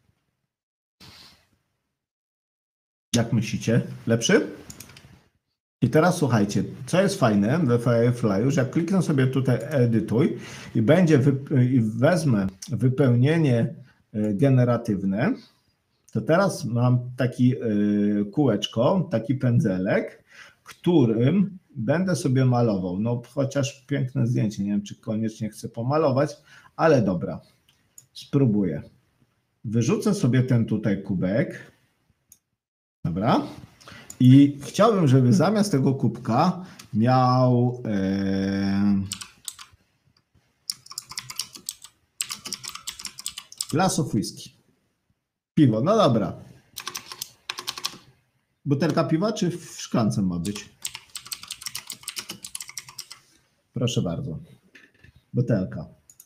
Jak myślicie? Lepszy? I teraz słuchajcie, co jest fajne we Firefly'u, że jak kliknę sobie tutaj edytuj i będzie i wezmę wypełnienie generatywne, to teraz mam taki kółeczko, taki pędzelek, którym będę sobie malował. No chociaż piękne zdjęcie, nie wiem, czy koniecznie chcę pomalować, ale dobra, spróbuję. Wyrzucę sobie ten tutaj kubek, dobra. I chciałbym, żeby zamiast tego kubka miał e, glass of whisky. Piwo, no dobra. Butelka piwa czy w szklance ma być? Proszę bardzo. Butelka.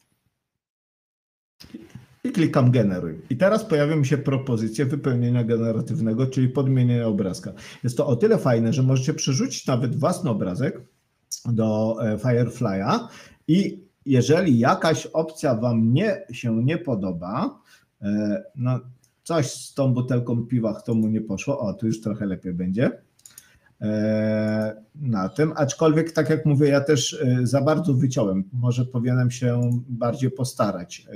I klikam generuj. I teraz pojawia mi się propozycja wypełnienia generatywnego, czyli podmienienia obrazka. Jest to o tyle fajne, że możecie przerzucić nawet własny obrazek do Firefly'a i jeżeli jakaś opcja Wam nie, się nie podoba, no coś z tą butelką piwa, kto mu nie poszło, o, tu już trochę lepiej będzie na tym, aczkolwiek tak jak mówię, ja też za bardzo wyciąłem, może powinienem się bardziej postarać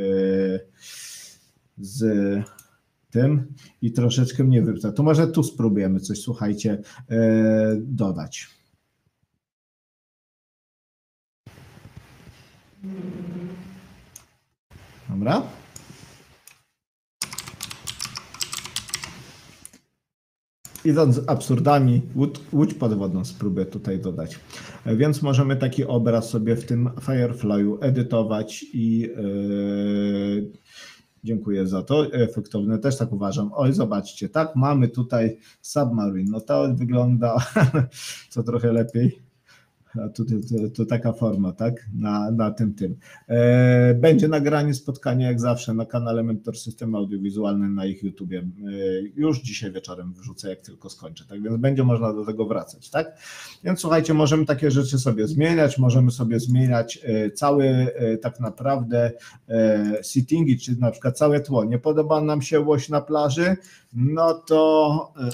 z tym i troszeczkę mnie wyprzedza. To może tu spróbujemy coś, słuchajcie, dodać. Dobra. Idąc absurdami, łódź, łódź podwodną spróbuję tutaj dodać. Więc możemy taki obraz sobie w tym Firefly'u edytować i yy, dziękuję za to. Efektowne też tak uważam. Oj, zobaczcie, tak, mamy tutaj Submarine. No to wygląda co trochę lepiej. A tu, tu, tu, tu taka forma, tak? Na, na tym tym. E, będzie nagranie spotkania jak zawsze na kanale Mentor System Audiowizualny na ich YouTubie. E, już dzisiaj wieczorem wrzucę, jak tylko skończę. Tak więc będzie można do tego wracać, tak? Więc słuchajcie, możemy takie rzeczy sobie zmieniać, możemy sobie zmieniać e, cały e, tak naprawdę e, settingi, czy na przykład całe tło. Nie podoba nam się łoś na plaży, no to e,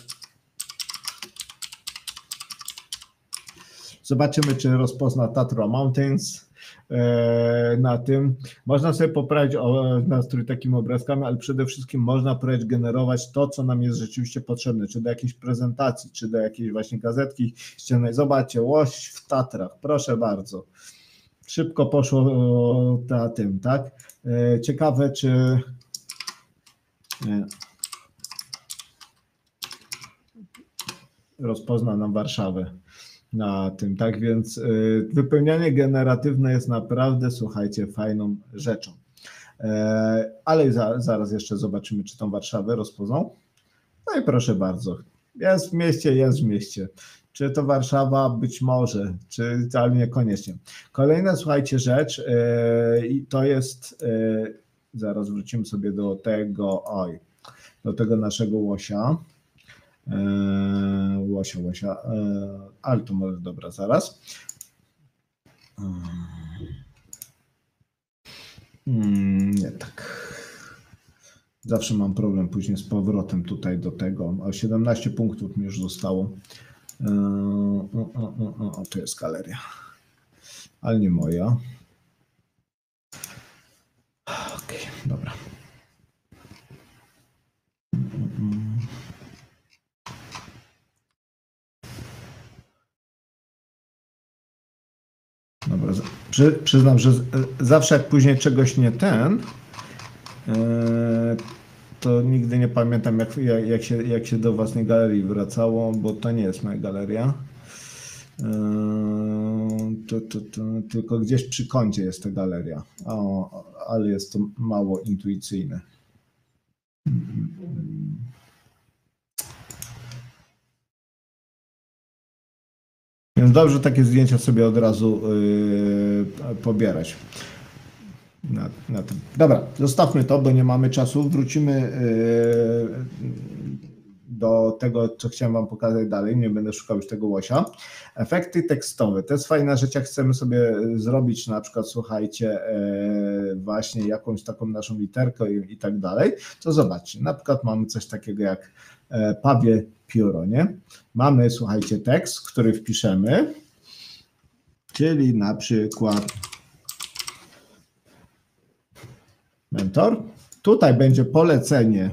zobaczymy, czy rozpozna Tatra Mountains na tym. Można sobie poprawić nastrój takimi obrazkami, ale przede wszystkim można próbować generować to, co nam jest rzeczywiście potrzebne, czy do jakiejś prezentacji, czy do jakiejś właśnie gazetki ściennej. Zobaczcie, łoś w Tatrach, proszę bardzo. Szybko poszło na tym, tak? Ciekawe, czy... Nie. rozpozna nam Warszawę na tym, tak więc wypełnianie generatywne jest naprawdę, słuchajcie, fajną rzeczą. Ale za, zaraz jeszcze zobaczymy, czy tą Warszawę rozpoznał. No i proszę bardzo, jest w mieście, jest w mieście. Czy to Warszawa? Być może, czy ale niekoniecznie. Kolejna, słuchajcie, rzecz i to jest, zaraz wrócimy sobie do tego, oj, do tego naszego łosia. Łosia, łosia, ale to może, dobra, zaraz. Nie tak. Zawsze mam problem później z powrotem tutaj do tego. O siedemnaście punktów mi już zostało. O, o, o, o, to jest galeria, ale nie moja. Okej, okay, dobra. Dobra, przy, przyznam, że zawsze jak później czegoś nie ten, to nigdy nie pamiętam, jak, jak, się, jak się do własnej galerii wracało, bo to nie jest moja galeria. To, to, to, tylko gdzieś przy kącie jest ta galeria, o, ale jest to mało intuicyjne. Więc dobrze takie zdjęcia sobie od razu yy, pobierać. Na, na tym. Dobra, zostawmy to, bo nie mamy czasu. Wrócimy yy, do tego, co chciałem Wam pokazać dalej. Nie będę szukał już tego łosia. Efekty tekstowe. To jest fajna rzecz, jak chcemy sobie zrobić na przykład, słuchajcie, yy, właśnie jakąś taką naszą literkę i, i tak dalej. To zobaczcie, na przykład mamy coś takiego jak yy, pawie pióro, nie? Mamy, słuchajcie, tekst, który wpiszemy, czyli na przykład mentor. Tutaj będzie polecenie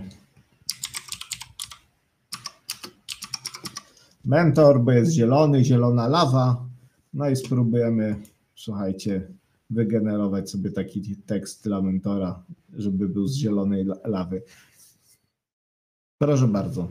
mentor, bo jest zielony, zielona lawa. No i spróbujemy, słuchajcie, wygenerować sobie taki tekst dla mentora, żeby był z zielonej lawy. Proszę bardzo.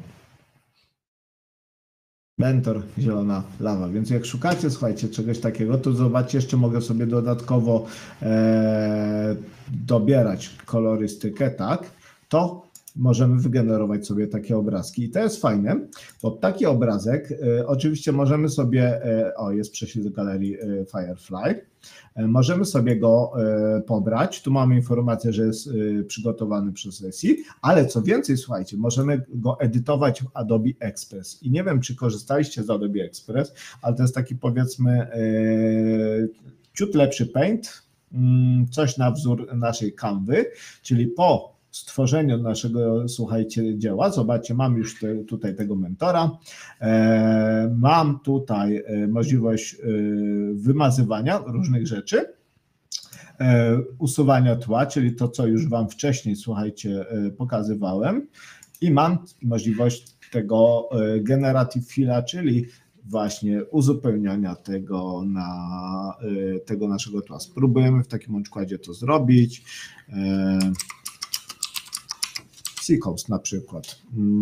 Mentor, zielona lawa. Więc jak szukacie, słuchajcie, czegoś takiego, to zobaczcie, jeszcze mogę sobie dodatkowo e, dobierać kolorystykę, tak? To możemy wygenerować sobie takie obrazki. I to jest fajne, bo taki obrazek, e, oczywiście możemy sobie, e, o jest prześwit do galerii e, Firefly, e, możemy sobie go e, pobrać. Tu mamy informację, że jest e, przygotowany przez S I, ale co więcej, słuchajcie, możemy go edytować w Adobe Express. I nie wiem, czy korzystaliście z Adobe Express, ale to jest taki, powiedzmy, e, ciut lepszy Paint, mm, coś na wzór naszej Canvy, czyli po stworzeniu naszego, słuchajcie, dzieła. Zobaczcie, mam już te, tutaj tego mentora. E, mam tutaj e, możliwość e, wymazywania różnych rzeczy, e, usuwania tła, czyli to, co już Wam wcześniej, słuchajcie, e, pokazywałem. I mam możliwość tego e, generative filla, czyli właśnie uzupełniania tego na e, tego naszego tła. Spróbujemy w takim układzie to zrobić. E, Seacoast na przykład.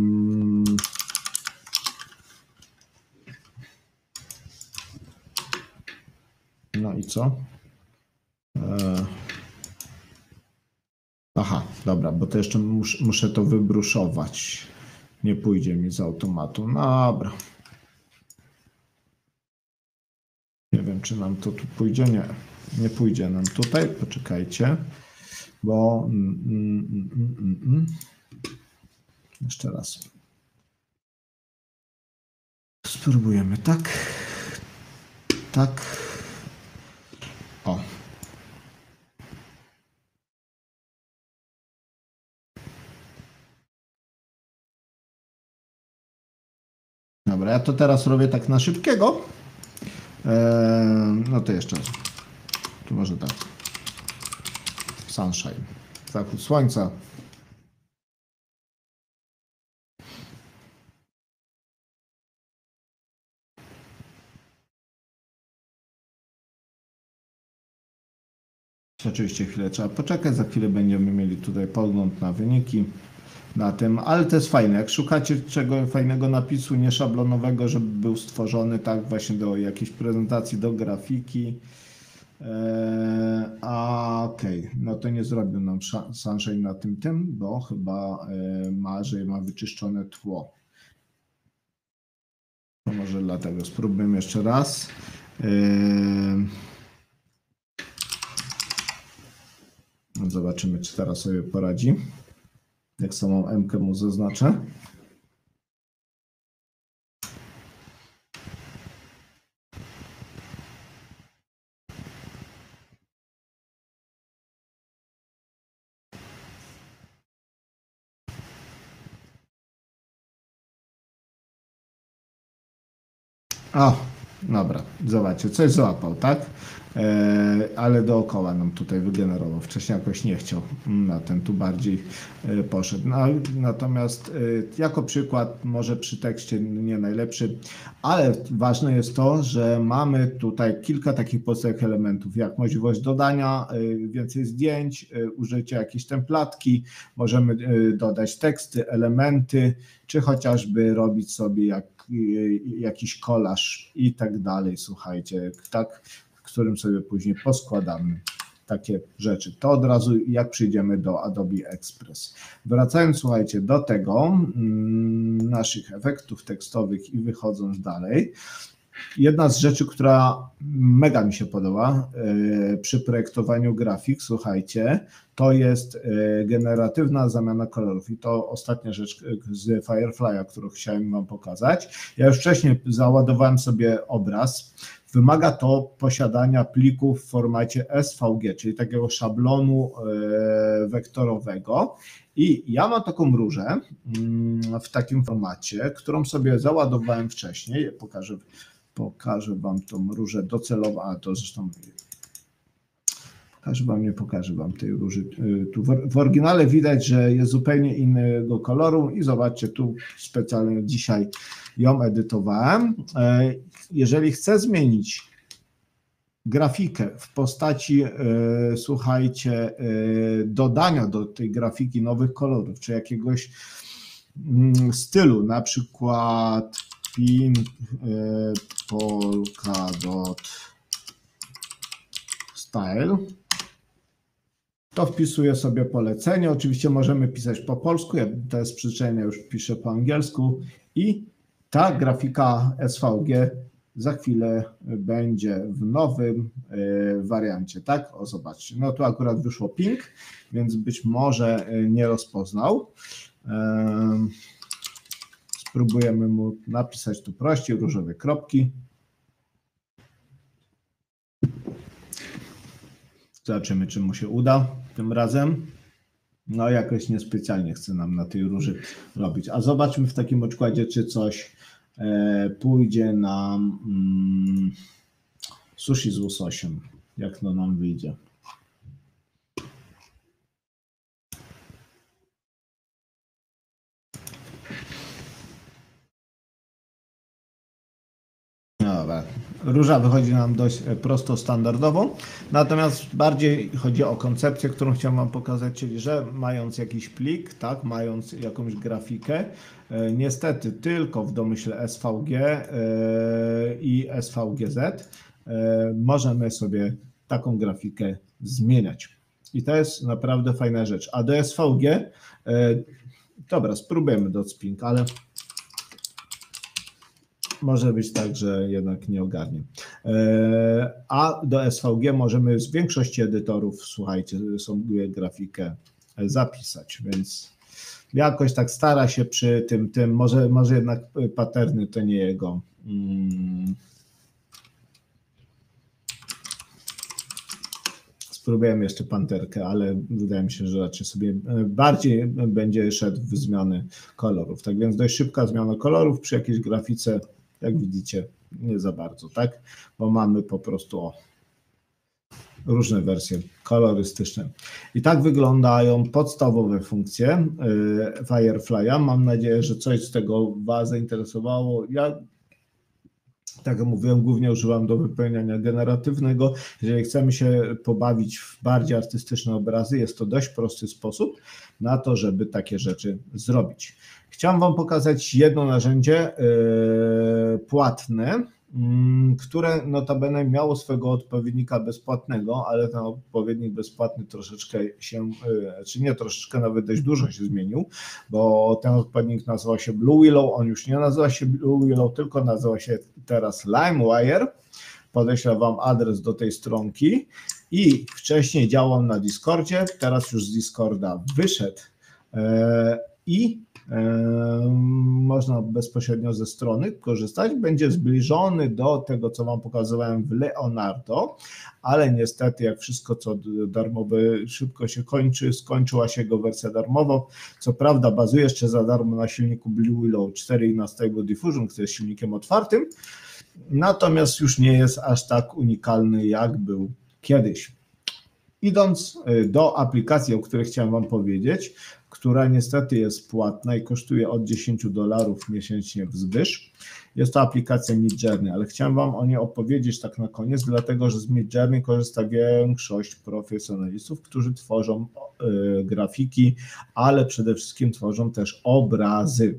No i co? Aha, dobra, bo to jeszcze mus, muszę to wybruszować. Nie pójdzie mi z automatu. Dobra. Nie wiem, czy nam to tu pójdzie. Nie, nie pójdzie nam tutaj. Poczekajcie, bo... Mm, mm, mm, mm, mm. Jeszcze raz. Spróbujemy tak. Tak. O. Dobra, ja to teraz robię tak na szybkiego. Eee, no to jeszcze raz. Tu może tak. Sunshine. Zachód słońca. Oczywiście chwilę trzeba poczekać, za chwilę będziemy mieli tutaj podgląd na wyniki. na tym, ale to jest fajne. Jak szukacie czego fajnego napisu, nieszablonowego, żeby był stworzony tak właśnie do jakiejś prezentacji, do grafiki. Eee, a okej, okay. No to nie zrobił nam Sunshine na tym tym, bo chyba e, ma, że ma wyczyszczone tło. To może dlatego spróbujmy jeszcze raz. Eee, no zobaczymy, czy teraz sobie poradzi. Jak samą M-kę mu zaznaczę. O, dobra, zobaczcie, coś złapał, tak? E, ale dookoła nam tutaj wygenerował. Wcześniej jakoś nie chciał, na ten tu bardziej e, poszedł. No, natomiast e, jako przykład, może przy tekście nie najlepszy, ale ważne jest to, że mamy tutaj kilka takich podstawowych elementów, jak możliwość dodania e, więcej zdjęć, e, użycie jakiejś templatki, możemy e, dodać teksty, elementy, czy chociażby robić sobie jak, e, jakiś kolaż i tak dalej, słuchajcie, tak, w którym sobie później poskładamy takie rzeczy. To od razu jak przyjdziemy do Adobe Express. Wracając, słuchajcie, do tego, mm, naszych efektów tekstowych i wychodząc dalej, jedna z rzeczy, która mega mi się podoba yy, przy projektowaniu grafik, słuchajcie, to jest yy, generatywna zamiana kolorów i to ostatnia rzecz z Firefly'a, którą chciałem wam pokazać. Ja już wcześniej załadowałem sobie obraz. Wymaga to posiadania plików w formacie S V G, czyli takiego szablonu yy, wektorowego. I ja mam taką różę yy, w takim formacie, którą sobie załadowałem wcześniej. Pokażę, pokażę wam tą różę docelową, a to zresztą pokażę wam, nie pokażę wam tej róży. Yy, tu w, w oryginale widać, że jest zupełnie innego koloru i zobaczcie, tu specjalnie dzisiaj ją edytowałem. Yy, Jeżeli chcę zmienić grafikę w postaci, e, słuchajcie, e, dodania do tej grafiki nowych kolorów, czy jakiegoś mm, stylu, na przykład pink, e, polka dot style, to wpisuję sobie polecenie. Oczywiście możemy pisać po polsku, ja to jest przyzwyczajenie, już piszę po angielsku i ta grafika S V G za chwilę będzie w nowym y, wariancie, tak? O, zobaczcie, no tu akurat wyszło pink, więc być może nie rozpoznał. Y, spróbujemy mu napisać tu prościej, różowe kropki. Zobaczymy, czy mu się uda tym razem. No jakoś niespecjalnie chce nam na tej róży robić. A zobaczmy w takim układzie, czy coś e, pójdzie nam mm, sushi z łososiem. Jak to nam wyjdzie. Dobra. Róża wychodzi nam dość prosto, standardowo, natomiast bardziej chodzi o koncepcję, którą chciałem wam pokazać, czyli że mając jakiś plik, tak, mając jakąś grafikę, e, niestety tylko w domyśle S V G e, i S V G Z e, możemy sobie taką grafikę zmieniać. I to jest naprawdę fajna rzecz. A do S V G, e, dobra, spróbujemy dot spring, ale może być tak, że jednak nie ogarnie. A do S V G możemy z większości edytorów, słuchajcie, sobie grafikę zapisać, więc jakoś tak stara się przy tym, tym może, może jednak paterny to nie jego. Hmm. Spróbujemy jeszcze panterkę, ale wydaje mi się, że raczej sobie bardziej będzie szedł w zmiany kolorów. Tak więc dość szybka zmiana kolorów przy jakiejś grafice, jak widzicie, nie za bardzo, tak? Bo mamy po prostu o, różne wersje kolorystyczne. I tak wyglądają podstawowe funkcje Firefly'a. Mam nadzieję, że coś z tego was zainteresowało. Ja Tak jak mówiłem, głównie używam do wypełniania generatywnego. Jeżeli chcemy się pobawić w bardziej artystyczne obrazy, jest to dość prosty sposób na to, żeby takie rzeczy zrobić. Chciałem Wam pokazać jedno narzędzie yy, płatne, które notabene miało swego odpowiednika bezpłatnego, ale ten odpowiednik bezpłatny troszeczkę się, czy nie troszeczkę, nawet dość dużo się zmienił, bo ten odpowiednik nazywał się Blue Willow, on już nie nazywa się Blue Willow, tylko nazywa się teraz LimeWire. Podeślę Wam adres do tej stronki i wcześniej działał na Discordzie, teraz już z Discorda wyszedł i można bezpośrednio ze strony korzystać. Będzie zbliżony do tego, co Wam pokazywałem w Leonardo, ale niestety jak wszystko, co darmowe, szybko się kończy, skończyła się jego wersja darmowa. Co prawda bazuje jeszcze za darmo na silniku Blue Willow cztery i na Stable Diffusion, który jest silnikiem otwartym, natomiast już nie jest aż tak unikalny, jak był kiedyś. Idąc do aplikacji, o której chciałem Wam powiedzieć, która niestety jest płatna i kosztuje od dziesięciu dolarów miesięcznie wzwyż. Jest to aplikacja Midjourney, ale chciałem Wam o niej opowiedzieć tak na koniec, dlatego że z Midjourney korzysta większość profesjonalistów, którzy tworzą y, grafiki, ale przede wszystkim tworzą też obrazy.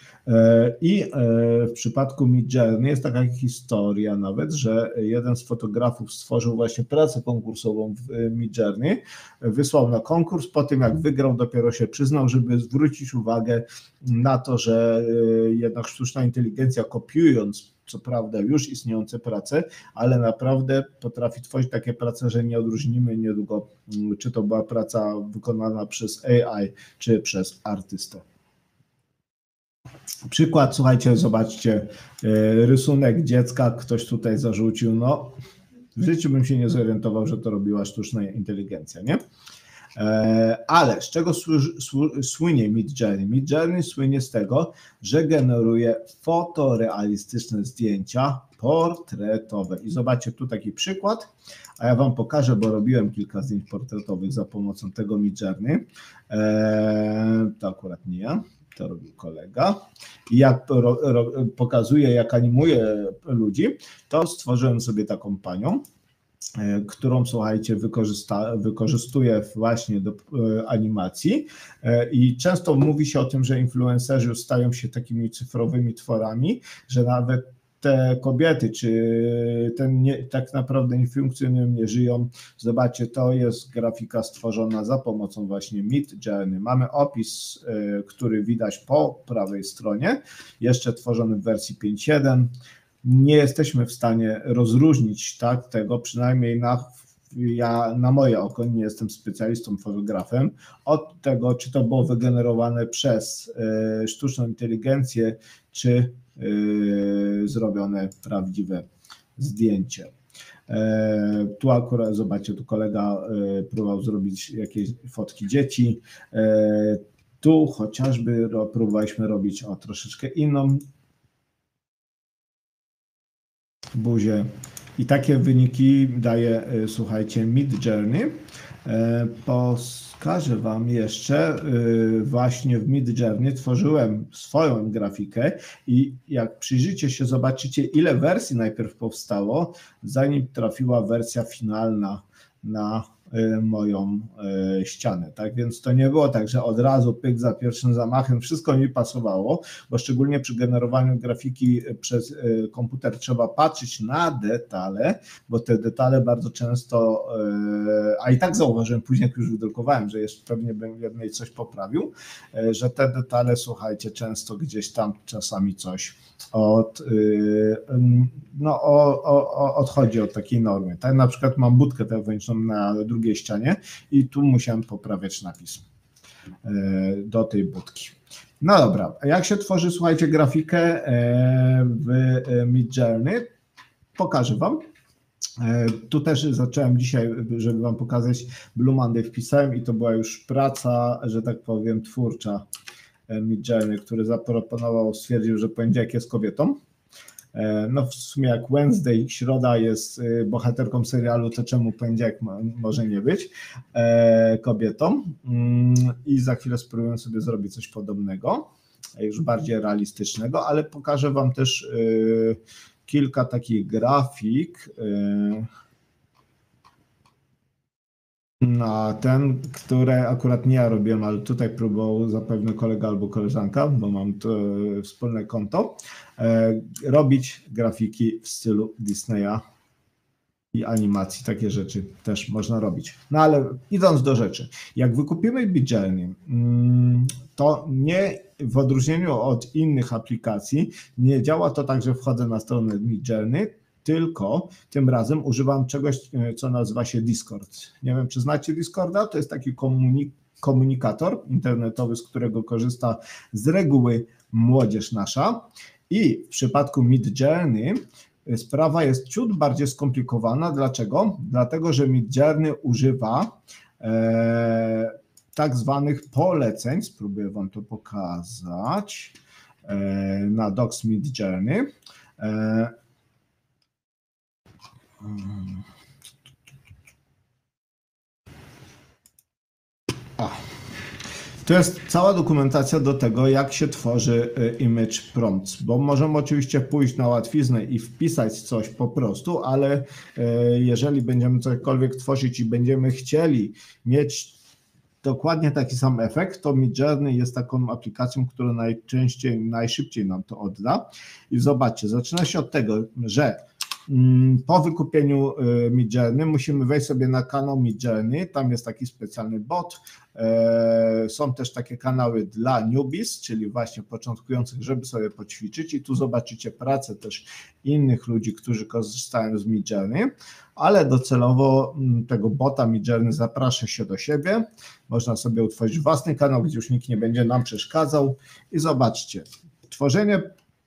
I w przypadku Midjourney jest taka historia nawet, że jeden z fotografów stworzył właśnie pracę konkursową w Midjourney, wysłał na konkurs, po tym jak wygrał dopiero się przyznał, żeby zwrócić uwagę na to, że jednak sztuczna inteligencja, kopiując co prawda już istniejące prace, ale naprawdę potrafi tworzyć takie prace, że nie odróżnimy niedługo, czy to była praca wykonana przez A I, czy przez artystę. Przykład, słuchajcie, zobaczcie, rysunek dziecka, ktoś tutaj zarzucił, no w życiu bym się nie zorientował, że to robiła sztuczna inteligencja, nie? Ale z czego słynie Midjourney? Midjourney słynie z tego, że generuje fotorealistyczne zdjęcia portretowe. I zobaczcie tu taki przykład, a ja Wam pokażę, bo robiłem kilka zdjęć portretowych za pomocą tego Midjourney. To akurat nie ja. To robił kolega i jak ro, ro, pokazuje, jak animuje ludzi, to stworzyłem sobie taką panią, e, którą, słuchajcie, wykorzysta, wykorzystuję właśnie do e, animacji e, i często mówi się o tym, że influencerzy już stają się takimi cyfrowymi tworami, że nawet te kobiety, czy ten nie, tak naprawdę nie funkcjonują, nie żyją. Zobaczcie, to jest grafika stworzona za pomocą właśnie Midjourney. Mamy opis, y, który widać po prawej stronie, jeszcze tworzony w wersji pięć jeden. Nie jesteśmy w stanie rozróżnić tak, tego, przynajmniej na, ja, na moje oko, nie jestem specjalistą, fotografem, od tego, czy to było wygenerowane przez y, sztuczną inteligencję, czy Yy, zrobione prawdziwe zdjęcie. Yy, tu akurat, zobaczcie, tu kolega yy, próbował zrobić jakieś fotki dzieci. Yy, tu chociażby ro, próbowaliśmy robić o troszeczkę inną buzię. I takie wyniki daje, yy, słuchajcie, Midjourney. Yy, Pokażę Wam jeszcze, yy, właśnie w Midjourney tworzyłem swoją grafikę i jak przyjrzycie się, zobaczycie, ile wersji najpierw powstało, zanim trafiła wersja finalna na y, moją y, ścianę. Tak więc to nie było tak, że od razu pyk za pierwszym zamachem wszystko mi pasowało, bo szczególnie przy generowaniu grafiki przez y, komputer trzeba patrzeć na detale, bo te detale bardzo często, y, a i tak zauważyłem później, jak już wydrukowałem, że jeszcze pewnie bym w jednej coś poprawił, y, że te detale, słuchajcie, często gdzieś tam czasami coś od, y, no, o, o, odchodzi od takiej normy. Tak, na przykład mam budkę telefoniczną na drugiej ścianie i tu musiałem poprawiać napis do tej budki. No dobra, jak się tworzy, słuchajcie, grafikę w Midjourney? Pokażę Wam. Tu też zacząłem dzisiaj, żeby Wam pokazać, Blue Monday wpisałem i to była już praca, że tak powiem, twórcza Midjourney, który zaproponował, stwierdził, że poniedziałek jest kobietą. No w sumie jak Wednesday, środa jest bohaterką serialu, to czemu poniedziałek może nie być kobietą? I za chwilę spróbuję sobie zrobić coś podobnego, już bardziej realistycznego, ale pokażę Wam też kilka takich grafik na ten, które akurat nie ja robiłem, ale tutaj próbował zapewne kolega albo koleżanka, bo mam to wspólne konto, robić grafiki w stylu Disneya i animacji, takie rzeczy też można robić. No ale idąc do rzeczy, jak wykupimy Midjourney, to nie, w odróżnieniu od innych aplikacji, nie działa to tak, że wchodzę na stronę Midjourney, tylko tym razem używam czegoś, co nazywa się Discord. Nie wiem, czy znacie Discorda? To jest taki komunik komunikator internetowy, z którego korzysta z reguły młodzież nasza. I w przypadku Midjourney sprawa jest ciut bardziej skomplikowana. Dlaczego? Dlatego, że Midjourney używa e, tak zwanych poleceń. Spróbuję Wam to pokazać e, na Docs Midjourney. E, A. To jest cała dokumentacja do tego, jak się tworzy image prompts, bo możemy oczywiście pójść na łatwiznę i wpisać coś po prostu, ale jeżeli będziemy cokolwiek tworzyć i będziemy chcieli mieć dokładnie taki sam efekt, to Midjourney jest taką aplikacją, która najczęściej, najszybciej nam to odda. I zobaczcie, zaczyna się od tego, że po wykupieniu Midjourney musimy wejść sobie na kanał Midjourney, tam jest taki specjalny bot, są też takie kanały dla newbies, czyli właśnie początkujących, żeby sobie poćwiczyć i tu zobaczycie pracę też innych ludzi, którzy korzystają z Midjourney, ale docelowo tego bota Midjourney zaprasza się do siebie, można sobie utworzyć własny kanał, gdzie już nikt nie będzie nam przeszkadzał i zobaczcie, tworzenie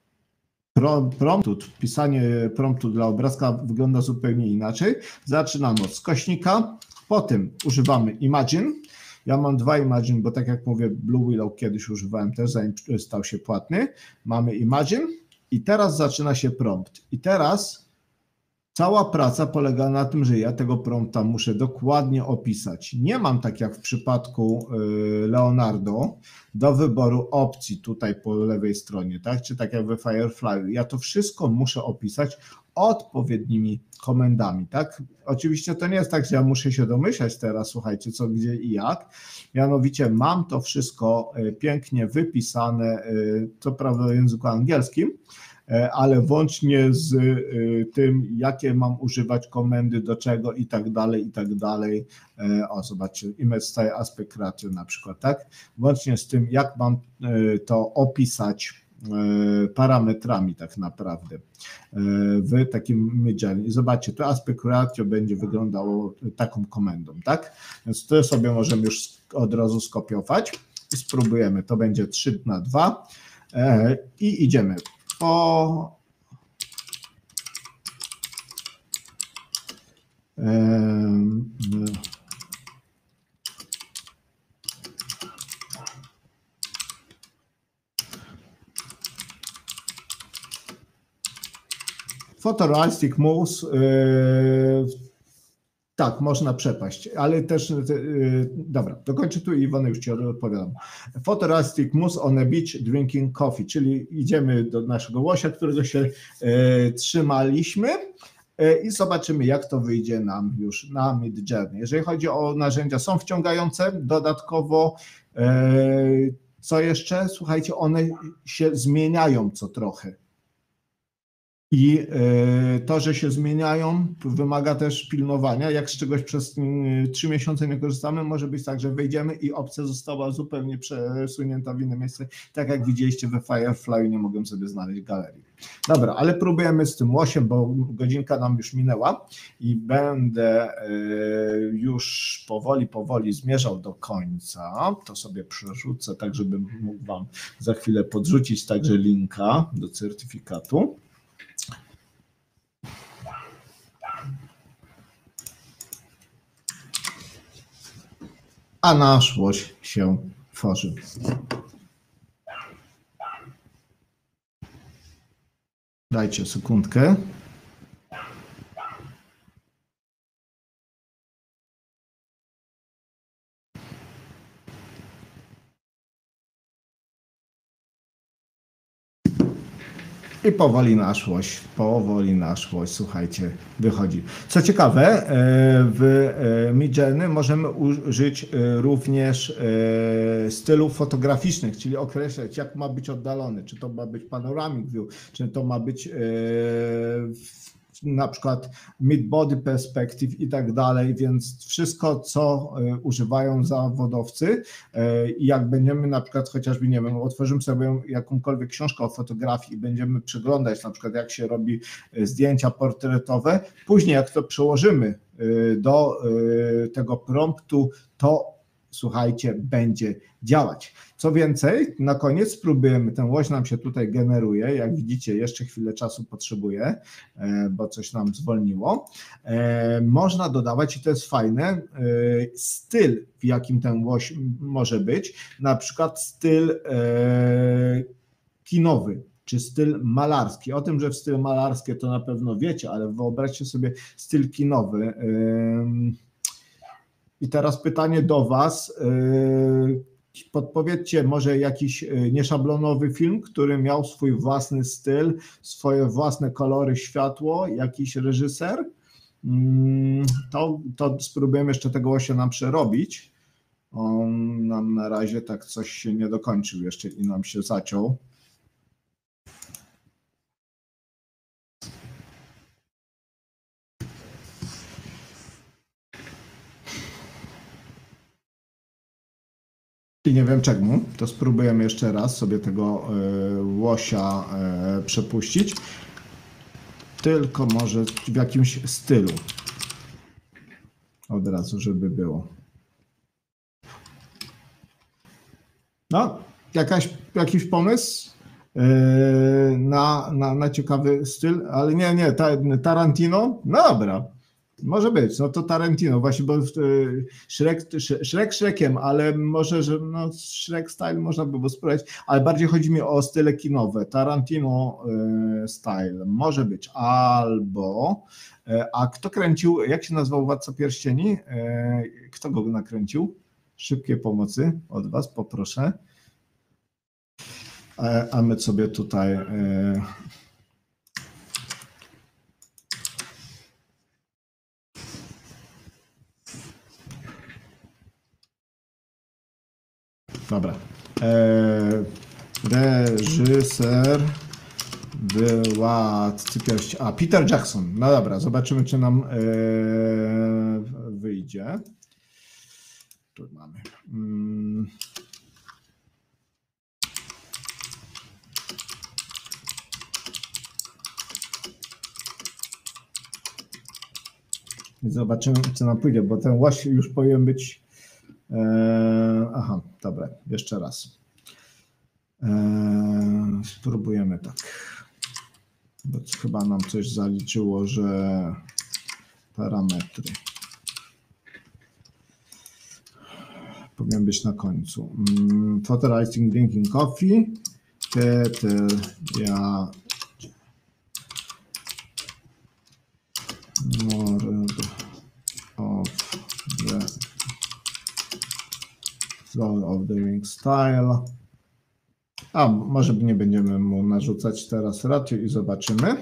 promptu, pisanie promptu dla obrazka wygląda zupełnie inaczej. Zaczynamy od skośnika, potem używamy Imagine. Ja mam dwa Imagine, bo tak jak mówię, Blue Willow kiedyś używałem też, zanim stał się płatny. Mamy Imagine i teraz zaczyna się prompt. I teraz cała praca polega na tym, że ja tego prompta muszę dokładnie opisać. Nie mam, tak jak w przypadku Leonardo, do wyboru opcji tutaj po lewej stronie, tak? Czy tak jak we Firefly. Ja to wszystko muszę opisać odpowiednimi komendami, tak? Oczywiście to nie jest tak, że ja muszę się domyślać teraz, słuchajcie, co, gdzie i jak. Mianowicie mam to wszystko pięknie wypisane, co prawda w języku angielskim, ale włącznie z tym, jakie mam używać komendy, do czego i tak dalej, i tak dalej. O, zobaczcie, Image Style Aspect Ratio na przykład, tak? Włącznie z tym, jak mam to opisać parametrami tak naprawdę w takim Midjourney. Zobaczcie, to Aspect Ratio będzie wyglądało taką komendą, tak? Więc to sobie możemy już od razu skopiować i spróbujemy. To będzie trzy na dwa i idziemy. O, um, Photorealistic moves, yy, tak, można przepaść, ale też, yy, dobra, dokończę tu i Iwona już Ci odpowiadam. Photorealistic moves on a beach drinking coffee, czyli idziemy do naszego łosia, którego się yy, trzymaliśmy yy, i zobaczymy, jak to wyjdzie nam już na Midjourney. Jeżeli chodzi o narzędzia, są wciągające, dodatkowo yy, co jeszcze? Słuchajcie, one się zmieniają co trochę. I to, że się zmieniają, wymaga też pilnowania. Jak z czegoś przez trzy miesiące nie korzystamy, może być tak, że wejdziemy i opcja została zupełnie przesunięta w inne miejsce. Tak jak widzieliście we Firefly, nie mogłem sobie znaleźć galerii. Dobra, ale próbujemy z tym łosiem, bo godzinka nam już minęła i będę już powoli, powoli zmierzał do końca. To sobie przerzucę, tak żeby mógł Wam za chwilę podrzucić także linka do certyfikatu. A nasz łoś się tworzy. Dajcie sekundkę. I powoli naszłość, powoli naszłość, słuchajcie, wychodzi. Co ciekawe, w Midjourney możemy użyć również stylów fotograficznych, czyli określać, jak ma być oddalony, czy to ma być panoramic view, czy to ma być na przykład mid-body perspective i tak dalej, więc wszystko, co używają zawodowcy i jak będziemy na przykład chociażby, nie wiem, otworzymy sobie jakąkolwiek książkę o fotografii i będziemy przeglądać na przykład, jak się robi zdjęcia portretowe, później jak to przełożymy do tego promptu, to słuchajcie, będzie działać. Co więcej, na koniec spróbujemy, ten łoś nam się tutaj generuje, jak widzicie, jeszcze chwilę czasu potrzebuje, bo coś nam zwolniło. Można dodawać, i to jest fajne, styl, w jakim ten łoś może być, na przykład styl kinowy, czy styl malarski. O tym, że w styl malarski to na pewno wiecie, ale wyobraźcie sobie styl kinowy. I teraz pytanie do Was, podpowiedzcie może jakiś nieszablonowy film, który miał swój własny styl, swoje własne kolory, światło, jakiś reżyser, to, to spróbujemy jeszcze tego łosia nam przerobić. On nam na razie tak coś się nie dokończył jeszcze i nam się zaciął. I nie wiem czemu, to spróbujemy jeszcze raz sobie tego łosia przepuścić, tylko może w jakimś stylu, od razu, żeby było. No, jakaś, jakiś pomysł na, na, na ciekawy styl, ale nie, nie, Tarantino, no dobra. Może być, no to Tarantino, właśnie, bo Shrek, Shrek Shrekiem, ale może, że no Shrek style można by było spróbować, ale bardziej chodzi mi o style kinowe, Tarantino style, może być, albo, a kto kręcił, jak się nazywał Władca Pierścieni, kto go nakręcił? Szybkie pomocy od Was, poproszę, a my sobie tutaj... Dobra. Eee, reżyser Władcy Pierścieni. A, Peter Jackson. No dobra, zobaczymy, czy nam e, wyjdzie. Tu mamy. Hmm. Zobaczymy, co nam pójdzie, bo ten łoś już powinien być. Eee, aha, dobra, jeszcze raz. Eee, spróbujemy tak. Bo chyba nam coś zaliczyło, że parametry powinien być na końcu. Mm, Photorizing Drinking Coffee. Peter, ja. More of the Flow of the Ring Style. A może nie będziemy mu narzucać teraz ratio i zobaczymy.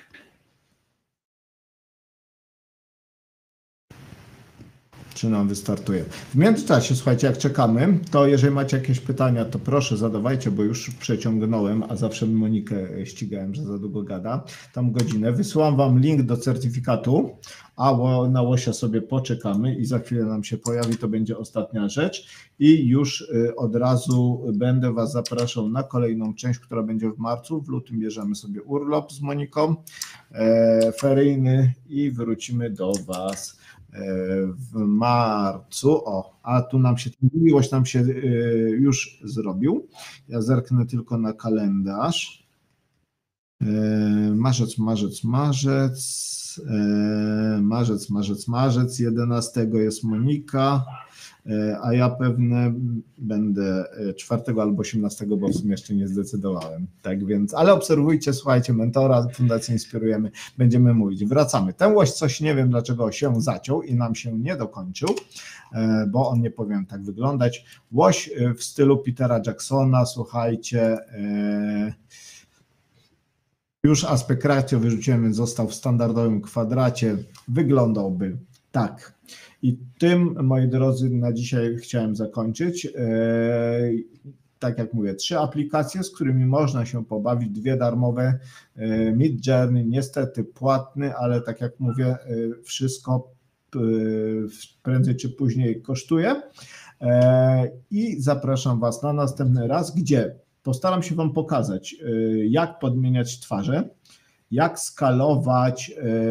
Czy nam wystartuje. W międzyczasie, słuchajcie, jak czekamy, to jeżeli macie jakieś pytania, to proszę zadawajcie, bo już przeciągnąłem, a zawsze Monikę ścigałem, że za długo gada, tam godzinę. Wysyłam Wam link do certyfikatu, a na łosia sobie poczekamy i za chwilę nam się pojawi, to będzie ostatnia rzecz i już od razu będę Was zapraszał na kolejną część, która będzie w marcu. W lutym bierzemy sobie urlop z Moniką, e, feryjny i wrócimy do Was w marcu. O, a tu nam się, miłość nam się już zrobił. Ja zerknę tylko na kalendarz. Marzec, marzec, marzec, marzec, marzec, marzec, jedenastego jest Monika, a ja pewnie będę czwartego albo osiemnastego, bo w sumie jeszcze nie zdecydowałem. Tak więc, ale obserwujcie, słuchajcie, mentora, Fundację Inspirujemy, będziemy mówić. Wracamy. Ten łoś coś nie wiem dlaczego się zaciął i nam się nie dokończył, bo on nie powinien tak wyglądać. Łoś w stylu Petera Jacksona, słuchajcie, Już aspekt ratio wyrzuciłem, więc został w standardowym kwadracie. Wyglądałby tak. I tym, moi drodzy, na dzisiaj chciałem zakończyć. Tak jak mówię, trzy aplikacje, z którymi można się pobawić, dwie darmowe. Midjourney niestety płatny, ale tak jak mówię, wszystko prędzej czy później kosztuje. I zapraszam Was na następny raz, gdzie postaram się Wam pokazać, jak podmieniać twarze, jak skalować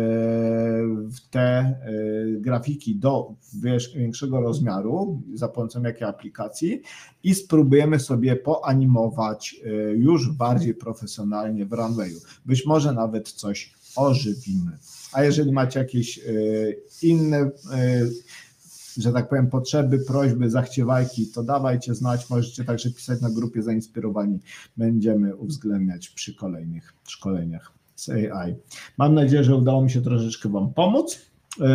te grafiki do większego rozmiaru za pomocą jakiej aplikacji i spróbujemy sobie poanimować już bardziej profesjonalnie w Runwayu. Być może nawet coś ożywimy. A jeżeli macie jakieś inne, że tak powiem, potrzeby, prośby, zachciewajki, to dawajcie znać, możecie także pisać na grupie Zainspirowani. Będziemy uwzględniać przy kolejnych szkoleniach z A I. Mam nadzieję, że udało mi się troszeczkę Wam pomóc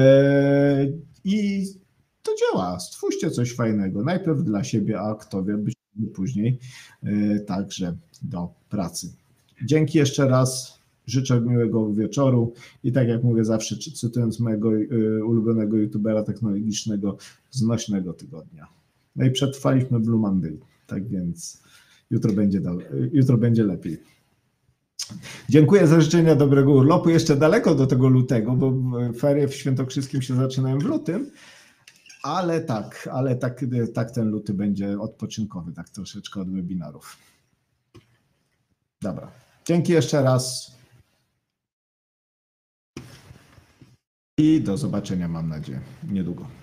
i to działa. Stwórzcie coś fajnego, najpierw dla siebie, a kto wie, być później także do pracy. Dzięki jeszcze raz. Życzę miłego wieczoru i tak jak mówię zawsze, cytując mojego ulubionego youtubera technologicznego, znośnego tygodnia. No i przetrwaliśmy Blue Monday, tak więc jutro będzie, jutro będzie lepiej. Dziękuję za życzenia dobrego urlopu. Jeszcze daleko do tego lutego, bo ferie w Świętokrzyskim się zaczynają w lutym, ale tak, ale tak, tak ten luty będzie odpoczynkowy, tak troszeczkę od webinarów. Dobra, dzięki jeszcze raz. I do zobaczenia, mam nadzieję, niedługo.